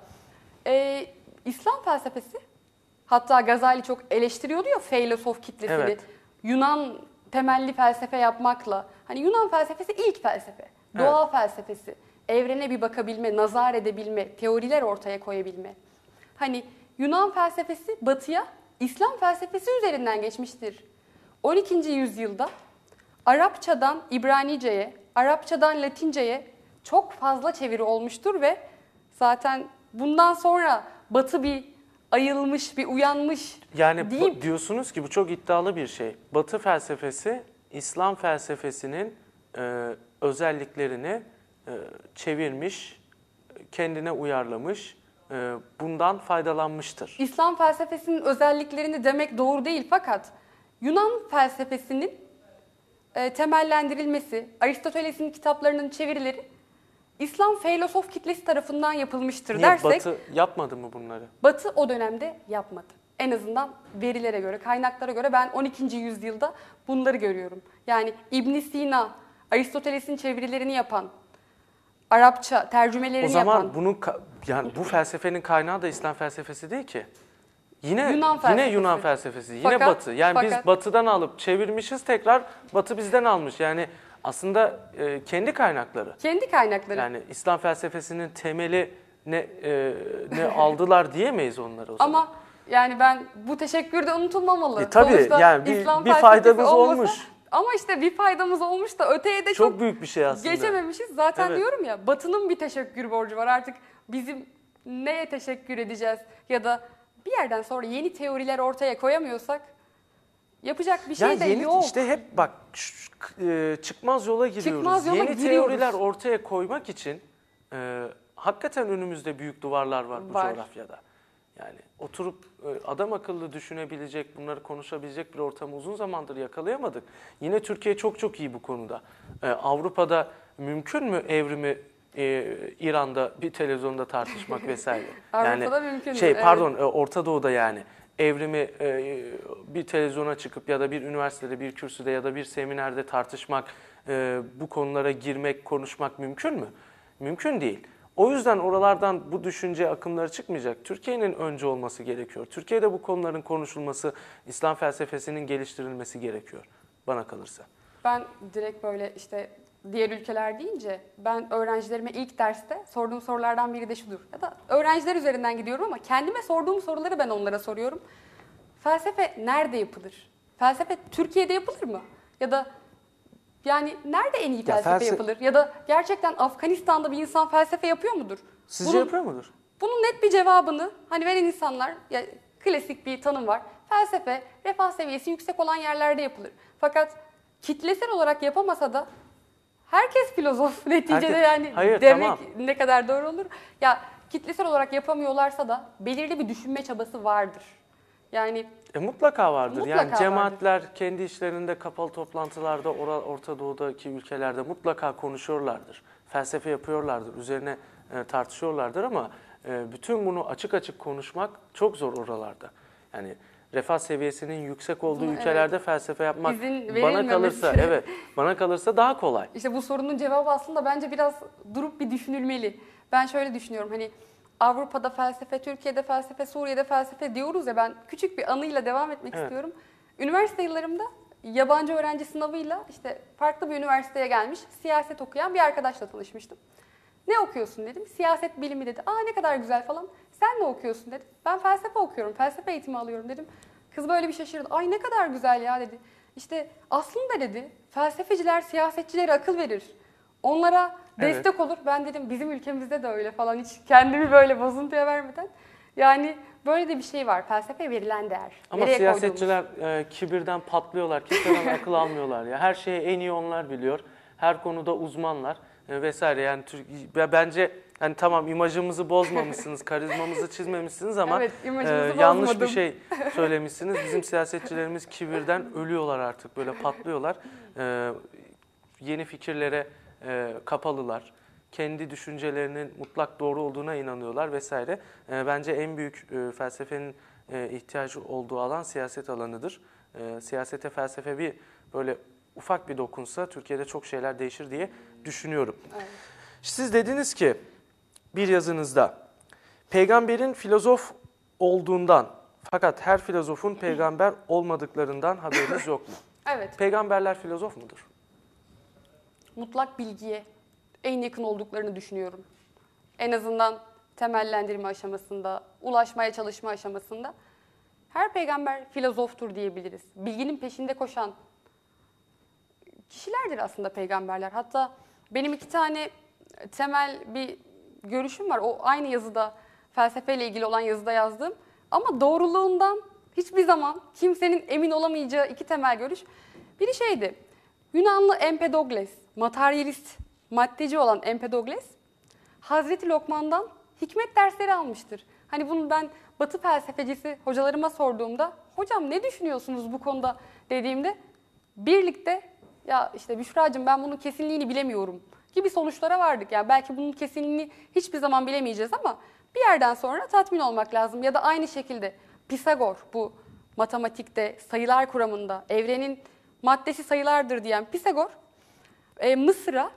İslam felsefesi, hatta Gazali çok eleştiriyordu ya filozof kitlesini. Evet. Yunan temelli felsefe yapmakla. Hani Yunan felsefesi ilk felsefe. Doğa felsefesi. Evrene bir bakabilme, nazar edebilme, teoriler ortaya koyabilme. Hani Yunan felsefesi batıya İslam felsefesi üzerinden geçmiştir. 12. yüzyılda Arapçadan İbranice'ye, Arapçadan Latince'ye çok fazla çeviri olmuştur ve zaten bundan sonra Batı bir ayılmış, bir uyanmış Yani deyip diyorsunuz ki bu çok iddialı bir şey. Batı felsefesi İslam felsefesinin özelliklerini çevirmiş, kendine uyarlamış, bundan faydalanmıştır. İslam felsefesinin özelliklerini demek doğru değil fakat Yunan felsefesinin temellendirilmesi, Aristoteles'in kitaplarının çevirileri İslam filozof kitlesi tarafından yapılmıştır Niye dersek, Batı yapmadı mı bunları? Batı o dönemde yapmadı. En azından verilere göre, kaynaklara göre ben 12. yüzyılda bunları görüyorum. Yani İbn Sina, Aristoteles'in çevirilerini yapan, Arapça tercümelerini O zaman yapan, yani bu felsefenin kaynağı da İslam felsefesi değil ki. Yine Yunan felsefesi. Yunan felsefesi, yine Fakat- Batı. Yani biz fakat- Batı'dan alıp çevirmişiz, tekrar Batı bizden almış. Yani aslında kendi kaynakları. kendi kaynakları. Yani İslam felsefesinin temeli ne aldılar diyemeyiz onları o zaman. Ama yani ben bu teşekkür de unutulmamalı. Tabii Sonuçta yani İslam bir felsefesi faydamız olmasa- olmuş. Ama işte bir faydamız olmuş da öteye de Çok büyük bir şey aslında. geçememişiz. Zaten Evet. diyorum ya, Batı'nın bir teşekkür borcu var. Artık bizim neye teşekkür edeceğiz ya da bir yerden sonra yeni teoriler ortaya koyamıyorsak yapacak bir şey Yani de yeni yok. işte hep bak çıkmaz yola giriyoruz. Çıkmaz yola Yeni giriyoruz. teoriler ortaya koymak için hakikaten önümüzde büyük duvarlar var bu Var. coğrafyada. Yani oturup adam akıllı düşünebilecek, bunları konuşabilecek bir ortamı uzun zamandır yakalayamadık. Yine Türkiye çok çok iyi bu konuda. Avrupa'da mümkün mü evrimi İran'da bir televizyonda tartışmak vesaire? Avrupa'da mümkün. Pardon, Orta Doğu'da yani. Evrimi bir televizyona çıkıp ya da bir üniversitede, bir kürsüde ya da bir seminerde tartışmak, bu konulara girmek, konuşmak mümkün mü? Mümkün değil. O yüzden oralardan bu düşünce akımları çıkmayacak. Türkiye'nin önce olması gerekiyor. Türkiye'de bu konuların konuşulması, İslam felsefesinin geliştirilmesi gerekiyor bana kalırsa. Ben direkt böyle işte diğer ülkeler deyince ben öğrencilerime ilk derste sorduğum sorulardan biri de şudur. Ya da öğrenciler üzerinden gidiyorum ama kendime sorduğum soruları ben onlara soruyorum. Felsefe nerede yapılır? Felsefe Türkiye'de yapılır mı? Ya da yani nerede en iyi felsefe yapılır? Ya da gerçekten Afganistan'da bir insan felsefe yapıyor mudur? Sizce yapıyor mudur? Bunun net bir cevabını hani veren insanlar, ya klasik bir tanım var. Felsefe refah seviyesi yüksek olan yerlerde yapılır. Fakat kitlesel olarak yapamasa da herkes filozof neticede, yani Hayır, demek tamam. ne kadar doğru olur? Ya kitlesel olarak yapamıyorlarsa da belirli bir düşünme çabası vardır. Yani Mutlaka vardır. Mutlaka Yani cemaatler kendi işlerinde kapalı toplantılarda Orta Doğu'daki ülkelerde mutlaka konuşuyorlardır. Felsefe yapıyorlardır. Üzerine tartışıyorlardır ama bütün bunu açık açık konuşmak çok zor oralarda. Yani refah seviyesinin yüksek olduğu ülkelerde felsefe yapmak İzin bana verilmemesi. kalırsa bana kalırsa daha kolay. İşte bu sorunun cevabı aslında bence biraz durup bir düşünülmeli. Ben şöyle düşünüyorum, hani Avrupa'da felsefe, Türkiye'de felsefe, Suriye'de felsefe diyoruz ya, ben küçük bir anıyla devam etmek istiyorum. Üniversite yıllarımda yabancı öğrenci sınavıyla işte farklı bir üniversiteye gelmiş, siyaset okuyan bir arkadaşla tanışmıştım. Ne okuyorsun dedim. Siyaset bilimi dedi. Aa ne kadar güzel falan. Sen ne okuyorsun dedim. Ben felsefe okuyorum. Felsefe eğitimi alıyorum dedim. Kız böyle bir şaşırdı. Ay ne kadar güzel ya dedi. İşte aslında dedi felsefeciler siyasetçilere akıl verir. Onlara destek olur. Ben dedim bizim ülkemizde de öyle falan, hiç kendimi böyle bozuntuya vermeden. Yani böyle de bir şey var. Felsefeye verilen değer. Ama Nereye siyasetçiler kibirden patlıyorlar. Kimseden akıl almıyorlar ya. Her şeyi en iyi onlar biliyor. Her konuda uzmanlar vesaire. Yani bence hani tamam, imajımızı bozmamışsınız, karizmamızı çizmemişsiniz ama Evet, imajınızı yanlış bir bozmadım. şey söylemişsiniz. Bizim siyasetçilerimiz kibirden ölüyorlar artık, böyle patlıyorlar. Yeni fikirlere kapalılar. Kendi düşüncelerinin mutlak doğru olduğuna inanıyorlar vesaire. Bence en büyük felsefenin ihtiyacı olduğu alan siyaset alanıdır. Siyasete felsefe bir böyle ufak bir dokunsa Türkiye'de çok şeyler değişir diye düşünüyorum. Evet. Siz dediniz ki bir yazınızda peygamberin filozof olduğundan fakat her filozofun peygamber olmadıklarından haberiniz yok mu? Evet. Peygamberler filozof mudur? Mutlak bilgiye en yakın olduklarını düşünüyorum. En azından temellendirme aşamasında, ulaşmaya çalışma aşamasında her peygamber filozoftur diyebiliriz. Bilginin peşinde koşan, kişilerdir aslında peygamberler. Hatta benim 2 tane temel bir görüşüm var. O aynı yazıda, felsefeyle ilgili olan yazıda yazdığım. Ama doğruluğundan hiçbir zaman kimsenin emin olamayacağı 2 temel görüş. Biri şeydi, Yunanlı Empedokles, materyalist, maddeci olan Empedokles, Hazreti Lokman'dan hikmet dersleri almıştır. Hani bunu ben Batı felsefecisi hocalarıma sorduğumda, hocam ne düşünüyorsunuz bu konuda dediğimde, birlikte ya işte Büşra'cığım ben bunun kesinliğini bilemiyorum gibi sonuçlara vardık. Yani belki bunun kesinliğini hiçbir zaman bilemeyeceğiz ama bir yerden sonra tatmin olmak lazım. Ya da aynı şekilde Pisagor, bu matematikte sayılar kuramında evrenin maddesi sayılardır diyen Pisagor, Mısır'a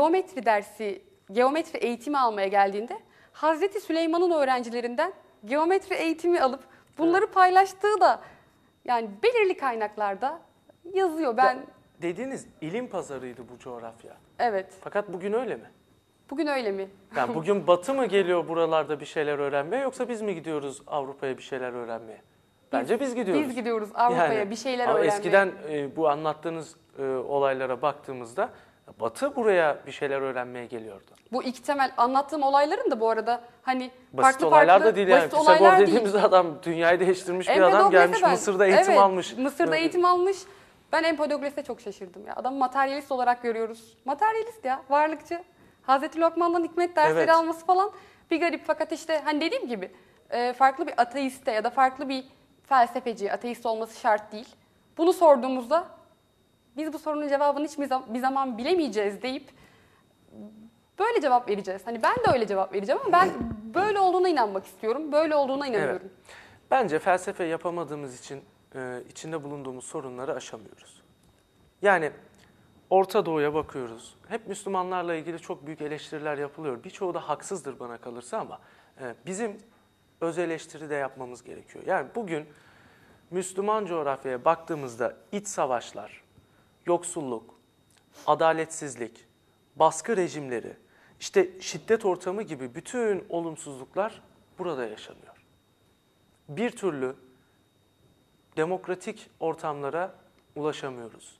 geometri eğitimi almaya geldiğinde Hazreti Süleyman'ın öğrencilerinden geometri eğitimi alıp bunları paylaştığı da yani belirli kaynaklarda yazıyor. Dediğiniz ilim pazarıydı bu coğrafya. Evet. Fakat bugün öyle mi? Bugün öyle mi? Yani bugün Batı mı geliyor buralarda bir şeyler öğrenmeye yoksa biz mi gidiyoruz Avrupa'ya bir şeyler öğrenmeye? Bence biz gidiyoruz. Biz gidiyoruz Avrupa'ya bir şeyler ama öğrenmeye. eskiden bu anlattığınız olaylara baktığımızda Batı buraya bir şeyler öğrenmeye geliyordu. Bu 2 temel anlattığım olayların da bu arada hani Basit olaylar da değil yani. Pisagor dediğimiz değil. adam dünyayı değiştirmiş bir adam, gelmiş Mısır'da eğitim almış. Mısır'da eğitim almış. Ben Empedokles'e çok şaşırdım ya. Adam materyalist olarak görüyoruz. Materyalist ya, varlıkçı. Hazreti Lokman'dan hikmet dersleri alması falan bir garip. Fakat işte hani dediğim gibi farklı bir ateiste ya da farklı bir felsefeci, ateist olması şart değil. Bunu sorduğumuzda biz bu sorunun cevabını hiçbir zaman bilemeyeceğiz deyip böyle cevap vereceğiz. Hani ben de öyle cevap vereceğim ama ben böyle olduğuna inanmak istiyorum. Böyle olduğuna inanıyorum. Evet. Bence felsefe yapamadığımız için içinde bulunduğumuz sorunları aşamıyoruz. Yani Orta Doğu'ya bakıyoruz. Hep Müslümanlarla ilgili çok büyük eleştiriler yapılıyor. Birçoğu da haksızdır bana kalırsa ama bizim öz eleştiri de yapmamız gerekiyor. Yani bugün Müslüman coğrafyaya baktığımızda iç savaşlar, yoksulluk, adaletsizlik, baskı rejimleri, işte şiddet ortamı gibi bütün olumsuzluklar burada yaşanıyor. Bir türlü demokratik ortamlara ulaşamıyoruz.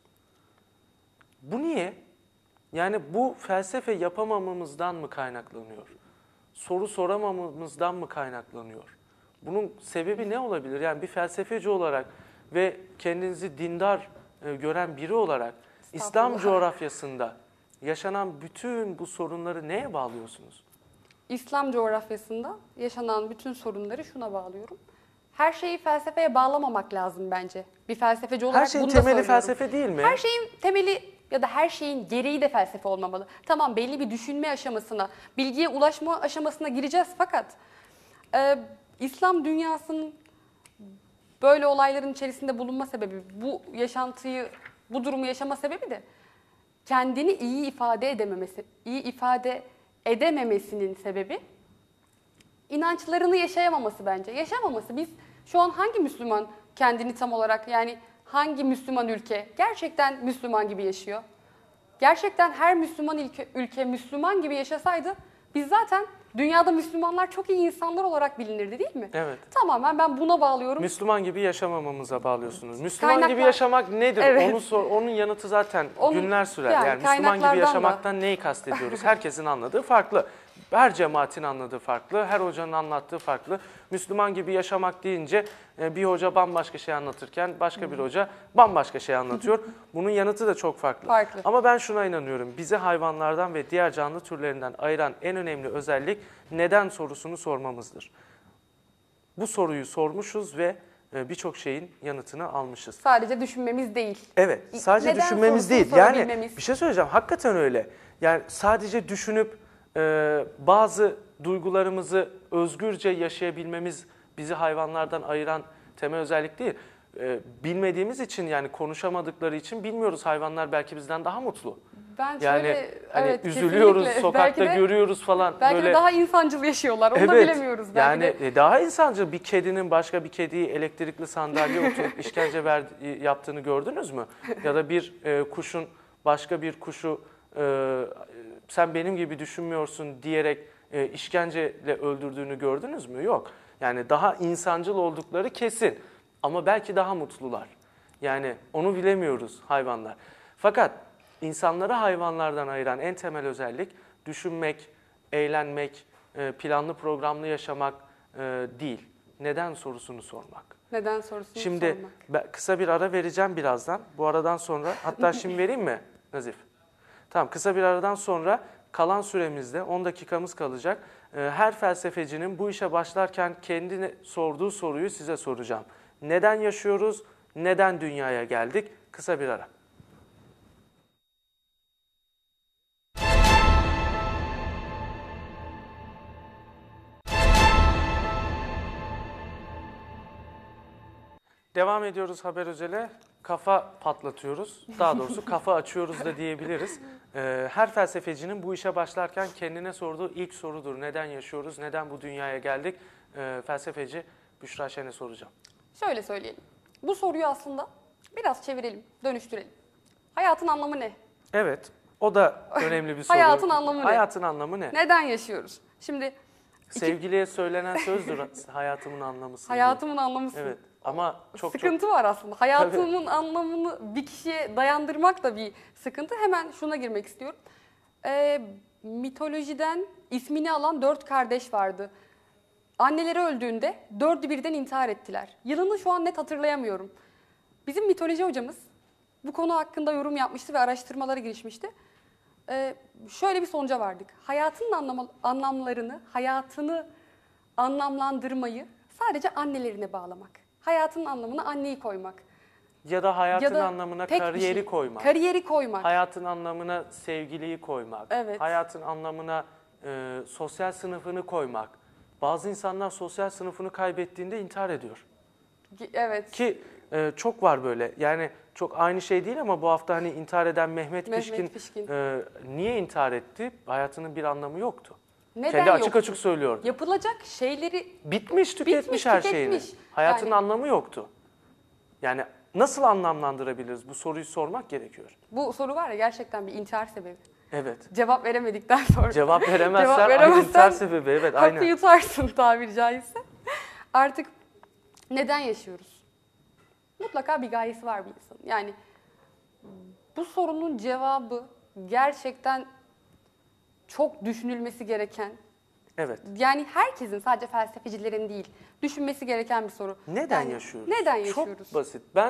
Bu niye? Yani bu felsefe yapamamamızdan mı kaynaklanıyor? Soru soramamamızdan mı kaynaklanıyor? Bunun sebebi ne olabilir? Yani bir felsefeci olarak ve kendinizi dindar gören biri olarak İslam coğrafyasında yaşanan bütün bu sorunları neye bağlıyorsunuz? İslam coğrafyasında yaşanan bütün sorunları şuna bağlıyorum. Her şeyi felsefeye bağlamamak lazım bence. Bir felsefeci olarak her şeyin bunu da temeli söylüyorum. felsefe değil mi? Her şeyin temeli ya da her şeyin gereği de felsefe olmamalı. Tamam, belli bir düşünme aşamasına, bilgiye ulaşma aşamasına gireceğiz fakat İslam dünyasının böyle olayların içerisinde bulunma sebebi, bu yaşantıyı, bu durumu yaşama sebebi de kendini iyi ifade edememesinin sebebi inançlarını yaşayamaması bence. Yaşamaması. Biz şu an hangi Müslüman kendini tam olarak, yani hangi Müslüman ülke gerçekten Müslüman gibi yaşıyor? Gerçekten her Müslüman ülke Müslüman gibi yaşasaydı biz zaten dünyada Müslümanlar çok iyi insanlar olarak bilinirdi, değil mi? Evet. Tamamen ben buna bağlıyorum. Müslüman gibi yaşamamamıza bağlıyorsunuz. Müslüman gibi yaşamak nedir? Evet. Onun yanıtı zaten günler sürer. Yani Müslüman gibi kaynaklardan yaşamaktan neyi kastediyoruz? Herkesin anladığı farklı. Her cemaatin anladığı farklı, her hocanın anlattığı farklı. Müslüman gibi yaşamak deyince bir hoca bambaşka şey anlatırken başka bir hoca bambaşka şey anlatıyor. Bunun yanıtı da çok farklı. Ama ben şuna inanıyorum. Bizi hayvanlardan ve diğer canlı türlerinden ayıran en önemli özellik neden sorusunu sormamızdır. Bu soruyu sormuşuz ve birçok şeyin yanıtını almışız. Sadece düşünmemiz değil. Evet, sadece Neden düşünmemiz değil. sorusunu Yani sorabilmemiz. bir şey söyleyeceğim, hakikaten öyle. Yani sadece düşünüp bazı duygularımızı özgürce yaşayabilmemiz bizi hayvanlardan ayıran temel özellik değil. Bilmediğimiz için, yani konuşamadıkları için bilmiyoruz, hayvanlar belki bizden daha mutlu. Ben Yani şöyle, hani evet, üzülüyoruz, kesinlikle. sokakta Belki de, görüyoruz falan. Belki böyle. de daha insancıl yaşıyorlar. Onu da bilemiyoruz belki yani de. daha insancıl bir kedinin başka bir kediyi elektrikli sandalye oturup işkence yaptığını gördünüz mü? Ya da bir kuşun başka bir kuşu sen benim gibi düşünmüyorsun diyerek işkenceyle öldürdüğünü gördünüz mü? Yok. Yani daha insancıl oldukları kesin. Ama belki daha mutlular. Yani onu bilemiyoruz hayvanlar. Fakat insanları hayvanlardan ayıran en temel özellik düşünmek, eğlenmek, planlı programlı yaşamak değil. Neden sorusunu sormak. Neden sorusunu Şimdi sormak. ben kısa bir ara vereceğim birazdan. Bu aradan sonra, hatta şimdi vereyim mi Nazif? Tamam, kısa bir aradan sonra kalan süremizde 10 dakikamız kalacak. Her felsefecinin bu işe başlarken kendine sorduğu soruyu size soracağım. Neden yaşıyoruz? Neden dünyaya geldik? Kısa bir ara. Devam ediyoruz Haber Özel'e. Kafa patlatıyoruz. Daha doğrusu kafa açıyoruz da diyebiliriz. Her felsefecinin bu işe başlarken kendine sorduğu ilk sorudur. Neden yaşıyoruz? Neden bu dünyaya geldik? Felsefeci Büşra Şen'e soracağım. Şöyle söyleyelim. Bu soruyu aslında biraz çevirelim, dönüştürelim. Hayatın anlamı ne? Evet, o da önemli bir soru. Hayatın anlamı ne? Hayatın anlamı ne? Neden yaşıyoruz? Şimdi Sevgiliye söylenen sözdür hayatımın anlamısı. hayatımın anlamısı. Evet, ama çok sıkıntı var aslında. Hayatımın anlamını bir kişiye dayandırmak da bir sıkıntı. Hemen şuna girmek istiyorum. Mitolojiden ismini alan 4 kardeş vardı. Anneleri öldüğünde 4'ü birden intihar ettiler. Yılını şu an net hatırlayamıyorum. Bizim mitoloji hocamız bu konu hakkında yorum yapmıştı ve araştırmalara girişmişti. Şöyle bir sonuca vardık. Hayatın anlamlarını, hayatını anlamlandırmayı sadece annelerine bağlamak. Hayatın anlamına anneyi koymak. Ya da hayatın Ya da anlamına tek bir kariyeri şey. koymak. Kariyeri koymak. Hayatın anlamına sevgiliyi koymak. Evet. Hayatın anlamına sosyal sınıfını koymak. Bazı insanlar sosyal sınıfını kaybettiğinde intihar ediyor. Evet. Ki çok var böyle. Yani çok aynı şey değil ama bu hafta hani intihar eden Mehmet Pişkin niye intihar etti? Hayatının bir anlamı yoktu. Neden Kendi açık yoktu? açık söylüyordu. Yapılacak şeyleri Bitmiş, tüketmiş her şeyini. Hayatın anlamı yoktu. Yani nasıl anlamlandırabiliriz? Bu soruyu sormak gerekiyor. bu soru var ya gerçekten bir intihar sebebi. Evet. Cevap veremedikten sonra. Cevap veremezsen intihar sebebi. Evet, hakkı aynen. yutarsın tabiri caizse. Artık neden yaşıyoruz? Mutlaka bir gayesi var bir insanın. Yani bu sorunun cevabı gerçekten çok düşünülmesi gereken, Evet. yani herkesin, sadece felsefecilerin değil, düşünmesi gereken bir soru. Neden Yani yaşıyoruz? Neden yaşıyoruz? Çok basit. Ben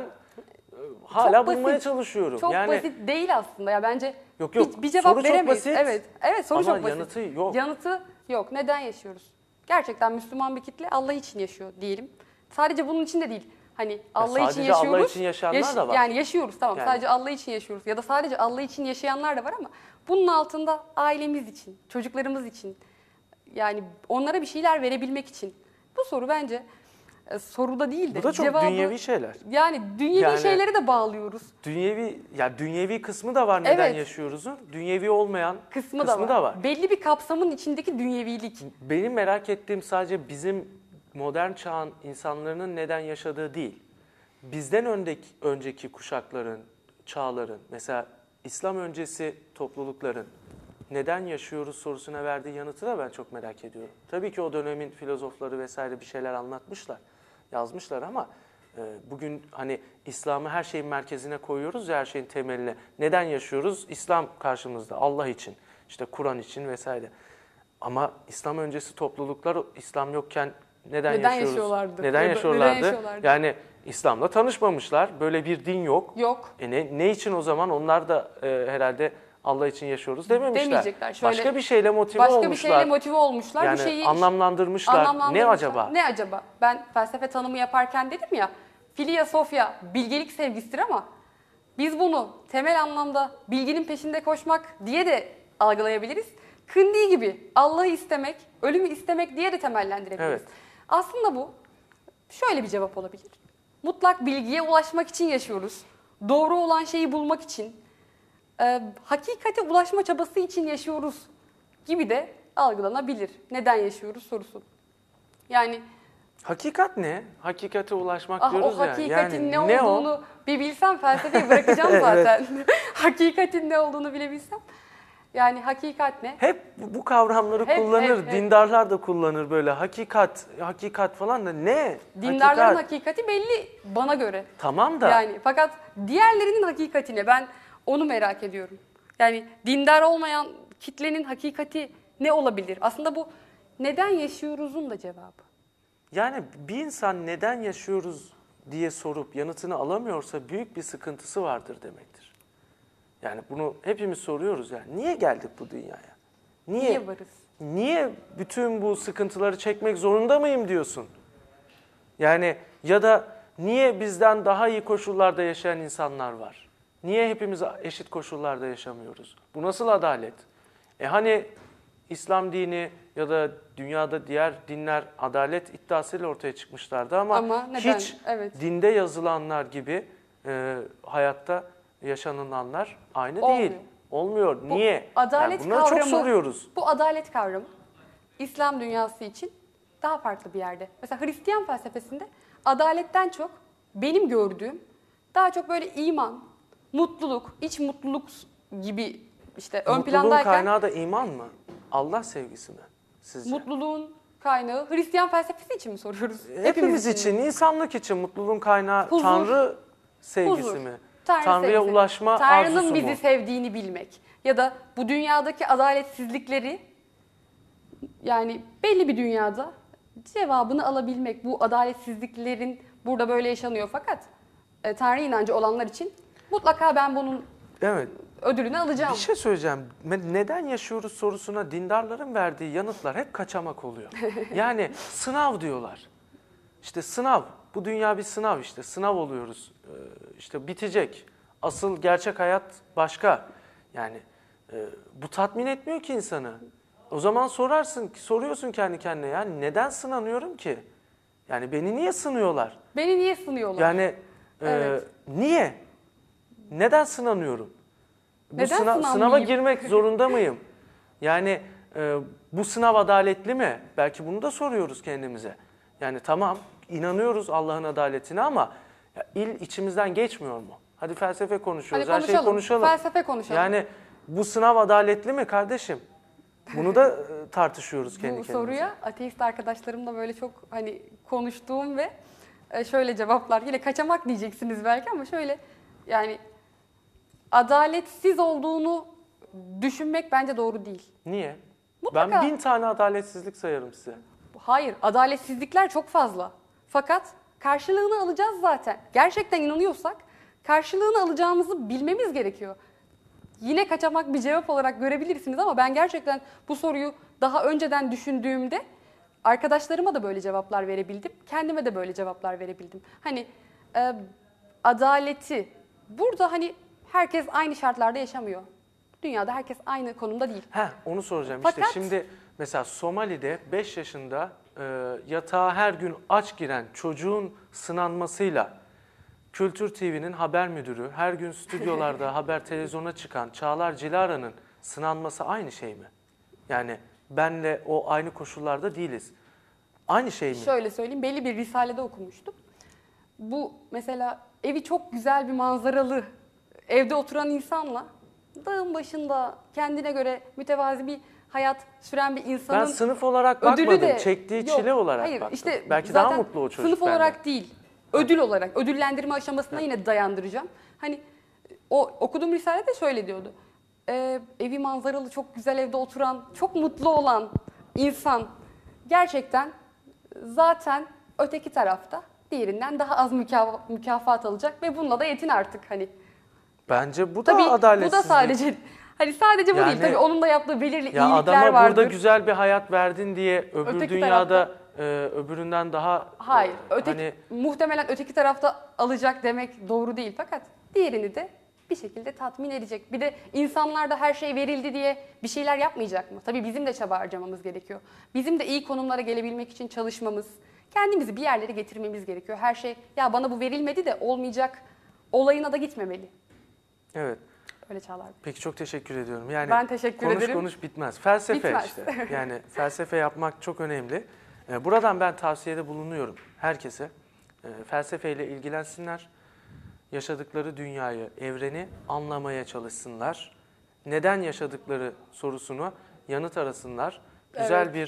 hala Çok bulmaya basit. çalışıyorum. Çok yani basit değil aslında ya, bence Yok, yok. bir cevap Soru çok veremeyiz. basit. Evet soru ama çok basit. yanıtı yok. Yanıtı yok. Neden yaşıyoruz? Gerçekten Müslüman bir kitle Allah için yaşıyor diyelim. Sadece bunun için de değil. Hani Allah için sadece yaşıyoruz. Allah için yaşayanlar da var. Yani yaşıyoruz tamam. Yani. Sadece Allah için yaşıyoruz. Ya da sadece Allah için yaşayanlar da var ama bunun altında ailemiz için, çocuklarımız için, yani onlara bir şeyler verebilmek için. Bu soru bence soruda değil de Bu da çok cevabı, dünyevi şeyler. yani dünyevi şeylere de bağlıyoruz. Dünyevi kısmı da var neden Evet. yaşıyoruzun. Dünyevi olmayan Kısmı da var. Belli bir kapsamın içindeki dünyevilik. Benim merak ettiğim sadece bizim modern çağın insanların neden yaşadığı değil. Bizden önceki kuşakların, çağların, mesela İslam öncesi toplulukların neden yaşıyoruz sorusuna verdiği yanıtı da ben çok merak ediyorum. Tabii ki o dönemin filozofları vesaire bir şeyler anlatmışlar, yazmışlar ama bugün hani İslam'ı her şeyin merkezine koyuyoruz ya, her şeyin temeline. Neden yaşıyoruz? İslam karşımızda, Allah için, işte Kur'an için vesaire. Ama İslam öncesi topluluklar İslam yokken neden yaşıyoruz? yaşıyorlardı? Neden Ya da yaşıyorlardı? neden yaşıyorlardı? Yani İslam'la tanışmamışlar. Böyle bir din yok. Yok. Ne için o zaman onlar da herhalde Allah için yaşıyoruz dememişler. Demeyecekler. Şöyle, başka bir şeyle motive başka olmuşlar. bir şeyle motive olmuşlar. Yani bir şeyi anlamlandırmışlar. Ne acaba? Ne acaba? Ben felsefe tanımı yaparken dedim ya, Filia Sofia bilgelik sevgisidir ama biz bunu temel anlamda bilginin peşinde koşmak diye de algılayabiliriz. Kindi gibi Allah'ı istemek, ölümü istemek diye de temellendirebiliriz. Evet. Aslında bu şöyle bir cevap olabilir. Mutlak bilgiye ulaşmak için yaşıyoruz. Doğru olan şeyi bulmak için, hakikate ulaşma çabası için yaşıyoruz gibi de algılanabilir. Neden yaşıyoruz sorusu. Yani Hakikat ne? Hakikate ulaşmak diyoruz o ya. hakikatin Yani ne olduğunu bir bilsem felsefeyi bırakacağım zaten. Hakikatin ne olduğunu bile bilsem. Yani hakikat ne? Hep bu kavramları kullanır. hep. Dindarlar da kullanır böyle. Hakikat falan da ne? Dindarların Hakikat. hakikati belli bana göre. Tamam da. Yani fakat diğerlerinin hakikatine ben Onu merak ediyorum. Yani dindar olmayan kitlenin hakikati ne olabilir? Aslında bu neden yaşıyoruzun da cevabı. Yani bir insan neden yaşıyoruz diye sorup yanıtını alamıyorsa büyük bir sıkıntısı vardır demektir. Yani bunu hepimiz soruyoruz yani. Niye geldik bu dünyaya? Niye varız? Niye bütün bu sıkıntıları çekmek zorunda mıyım diyorsun? Yani ya da niye bizden daha iyi koşullarda yaşayan insanlar var? Niye hepimiz eşit koşullarda yaşamıyoruz? Bu nasıl adalet? Hani İslam dini ya da dünyada diğer dinler adalet iddiasıyla ortaya çıkmışlardı ama neden? hiç Evet. dinde yazılanlar gibi hayatta yaşanılanlar aynı Olmuyor. değil. Olmuyor. Niye? Adalet Bunları kavramı, çok soruyoruz. Bu adalet kavramı İslam dünyası için daha farklı bir yerde. Mesela Hristiyan felsefesinde adaletten çok benim gördüğüm daha çok böyle iman, mutluluk, iç mutluluk gibi işte ön Mutluluğun plandayken kaynağı da iman mı? Allah sevgisi mi sizce? mutluluğun kaynağı Hristiyan felsefesi için mi soruyoruz? Hepimiz için, insanlık için mutluluğun kaynağı Huzur, Tanrı sevgisi huzur, mi? Tanrı Tanrı'ya sevgisi. ulaşma Tanrı'nın arzusu bizi mu? sevdiğini bilmek ya da bu dünyadaki adaletsizlikleri yani belli bir dünyada cevabını alabilmek. Bu adaletsizliklerin burada böyle yaşanıyor fakat Tanrı inancı olanlar için mutlaka ben bunun Evet. ödülünü alacağım. Bir şey söyleyeceğim. Neden yaşıyoruz sorusuna dindarların verdiği yanıtlar hep kaçamak oluyor. Yani sınav diyorlar. İşte sınav. Bu dünya bir sınav işte. Sınav oluyoruz. İşte bitecek. Asıl gerçek hayat başka. Yani bu tatmin etmiyor ki insanı. O zaman soruyorsun kendi kendine yani neden sınanıyorum ki? Yani beni niye sınıyorlar? Beni niye sınıyorlar? Yani Evet. niye? Neden sınanıyorum? Neden Sınava sınanmayayım? girmek zorunda mıyım? Yani bu sınav adaletli mi? Belki bunu da soruyoruz kendimize. Yani tamam inanıyoruz Allah'ın adaletine ama içimizden geçmiyor mu? Hadi felsefe konuşuyoruz, Hadi her şeyi konuşalım. Felsefe konuşalım. Yani bu sınav adaletli mi kardeşim? Bunu da tartışıyoruz kendi Bu kendimize. soruya ateist arkadaşlarımla böyle çok hani konuştuğum ve şöyle cevaplar. Yine kaçamak diyeceksiniz belki ama şöyle yani adaletsiz olduğunu düşünmek bence doğru değil. Niye? Mutlaka. Ben 1000 tane adaletsizlik sayarım size. Hayır, adaletsizlikler çok fazla. Fakat karşılığını alacağız zaten. Gerçekten inanıyorsak karşılığını alacağımızı bilmemiz gerekiyor. Yine kaçamak bir cevap olarak görebilirsiniz ama ben gerçekten bu soruyu daha önceden düşündüğümde arkadaşlarıma da böyle cevaplar verebildim. Kendime de böyle cevaplar verebildim. Hani adaleti burada hani herkes aynı şartlarda yaşamıyor. Dünyada herkes aynı konumda değil. Onu soracağım. Fakat- İşte şimdi mesela Somali'de 5 yaşında yatağa her gün aç giren çocuğun sınanmasıyla Kültür TV'nin haber müdürü, her gün stüdyolarda haber televizyona çıkan Çağlar Cilara'nın sınanması aynı şey mi? Yani benle o aynı koşullarda değiliz. Aynı şey mi? Şöyle söyleyeyim, belli bir risalede okumuştum. Bu mesela evi çok güzel bir manzaralı evde oturan insanla dağın başında kendine göre mütevazi bir hayat süren bir insanın Ben sınıf olarak ödülü bakmadım, de çektiği yok. çile olarak Hayır, baktım. işte Belki zaten daha mutlu o çocuk sınıf benden. olarak değil, ödül olarak, ödüllendirme aşamasına yine dayandıracağım. Hani o okuduğum risalede şöyle diyordu. Evi manzaralı, çok güzel evde oturan, çok mutlu olan insan gerçekten zaten öteki tarafta diğerinden daha az mükafat alacak ve bununla da yetin artık hani. Bence bu Tabii da adaletsizlik. bu da sadece hani sadece bu Yani- değil tabii onun da yaptığı belirli Ya iyilikler adama vardır. burada güzel bir hayat verdin diye öbür Öteki dünyada öbüründen daha Hayır, öteki, hani muhtemelen öteki tarafta alacak demek doğru değil fakat diğerini de bir şekilde tatmin edecek. Bir de insanlarda her şey verildi diye bir şeyler yapmayacak mı? Tabii bizim de çaba harcamamız gerekiyor. Bizim de iyi konumlara gelebilmek için çalışmamız, kendimizi bir yerlere getirmemiz gerekiyor. Her şey ya bana bu verilmedi de olmayacak olayına da gitmemeli. evet. Öyle Çağlar Bey. Peki çok teşekkür ediyorum. Yani Ben teşekkür ederim. Konuş bitmez. Felsefe Bitmez. işte. Yani felsefe yapmak çok önemli. Buradan ben tavsiyede bulunuyorum herkese. Felsefeyle ilgilensinler. Yaşadıkları dünyayı, evreni anlamaya çalışsınlar. Neden yaşadıkları sorusunu yanıt arasınlar. Güzel bir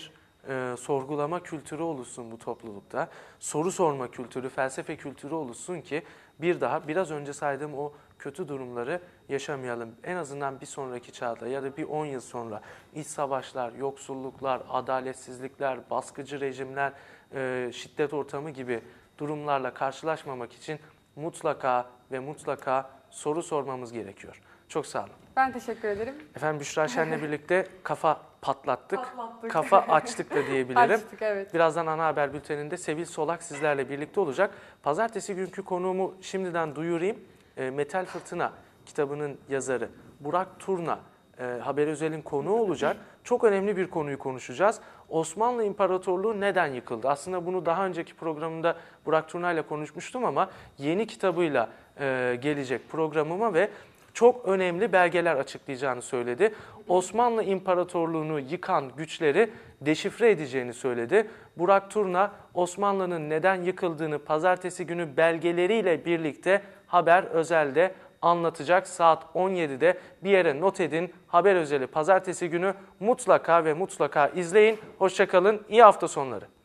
sorgulama kültürü oluşsun bu toplulukta. Soru sorma kültürü, felsefe kültürü oluşsun ki bir daha biraz önce saydığım o kötü durumları yaşamayalım. En azından bir sonraki çağda ya da bir 10 yıl sonra iç savaşlar, yoksulluklar, adaletsizlikler, baskıcı rejimler, şiddet ortamı gibi durumlarla karşılaşmamak için mutlaka ve mutlaka soru sormamız gerekiyor. Çok sağ olun. Ben teşekkür ederim. Efendim Büşra Şen'le birlikte kafa patlattık. Kafa açtık da diyebilirim. Açtık, evet. Birazdan ana haber bülteninde Sevil Solak sizlerle birlikte olacak. Pazartesi günkü konuğumu şimdiden duyurayım. Metal Fırtına kitabının yazarı Burak Turna Haber Özel'in konuğu olacak. Çok önemli bir konuyu konuşacağız. Osmanlı İmparatorluğu neden yıkıldı? Aslında bunu daha önceki programımda Burak Turna ile konuşmuştum ama yeni kitabıyla gelecek programıma ve çok önemli belgeler açıklayacağını söyledi. Osmanlı İmparatorluğu'nu yıkan güçleri deşifre edeceğini söyledi. Burak Turna Osmanlı'nın neden yıkıldığını pazartesi günü belgeleriyle birlikte Haber Özel'de anlatacak. Saat 17'de bir yere not edin. Haber Özel'i pazartesi günü mutlaka ve mutlaka izleyin. Hoşça kalın. İyi hafta sonları.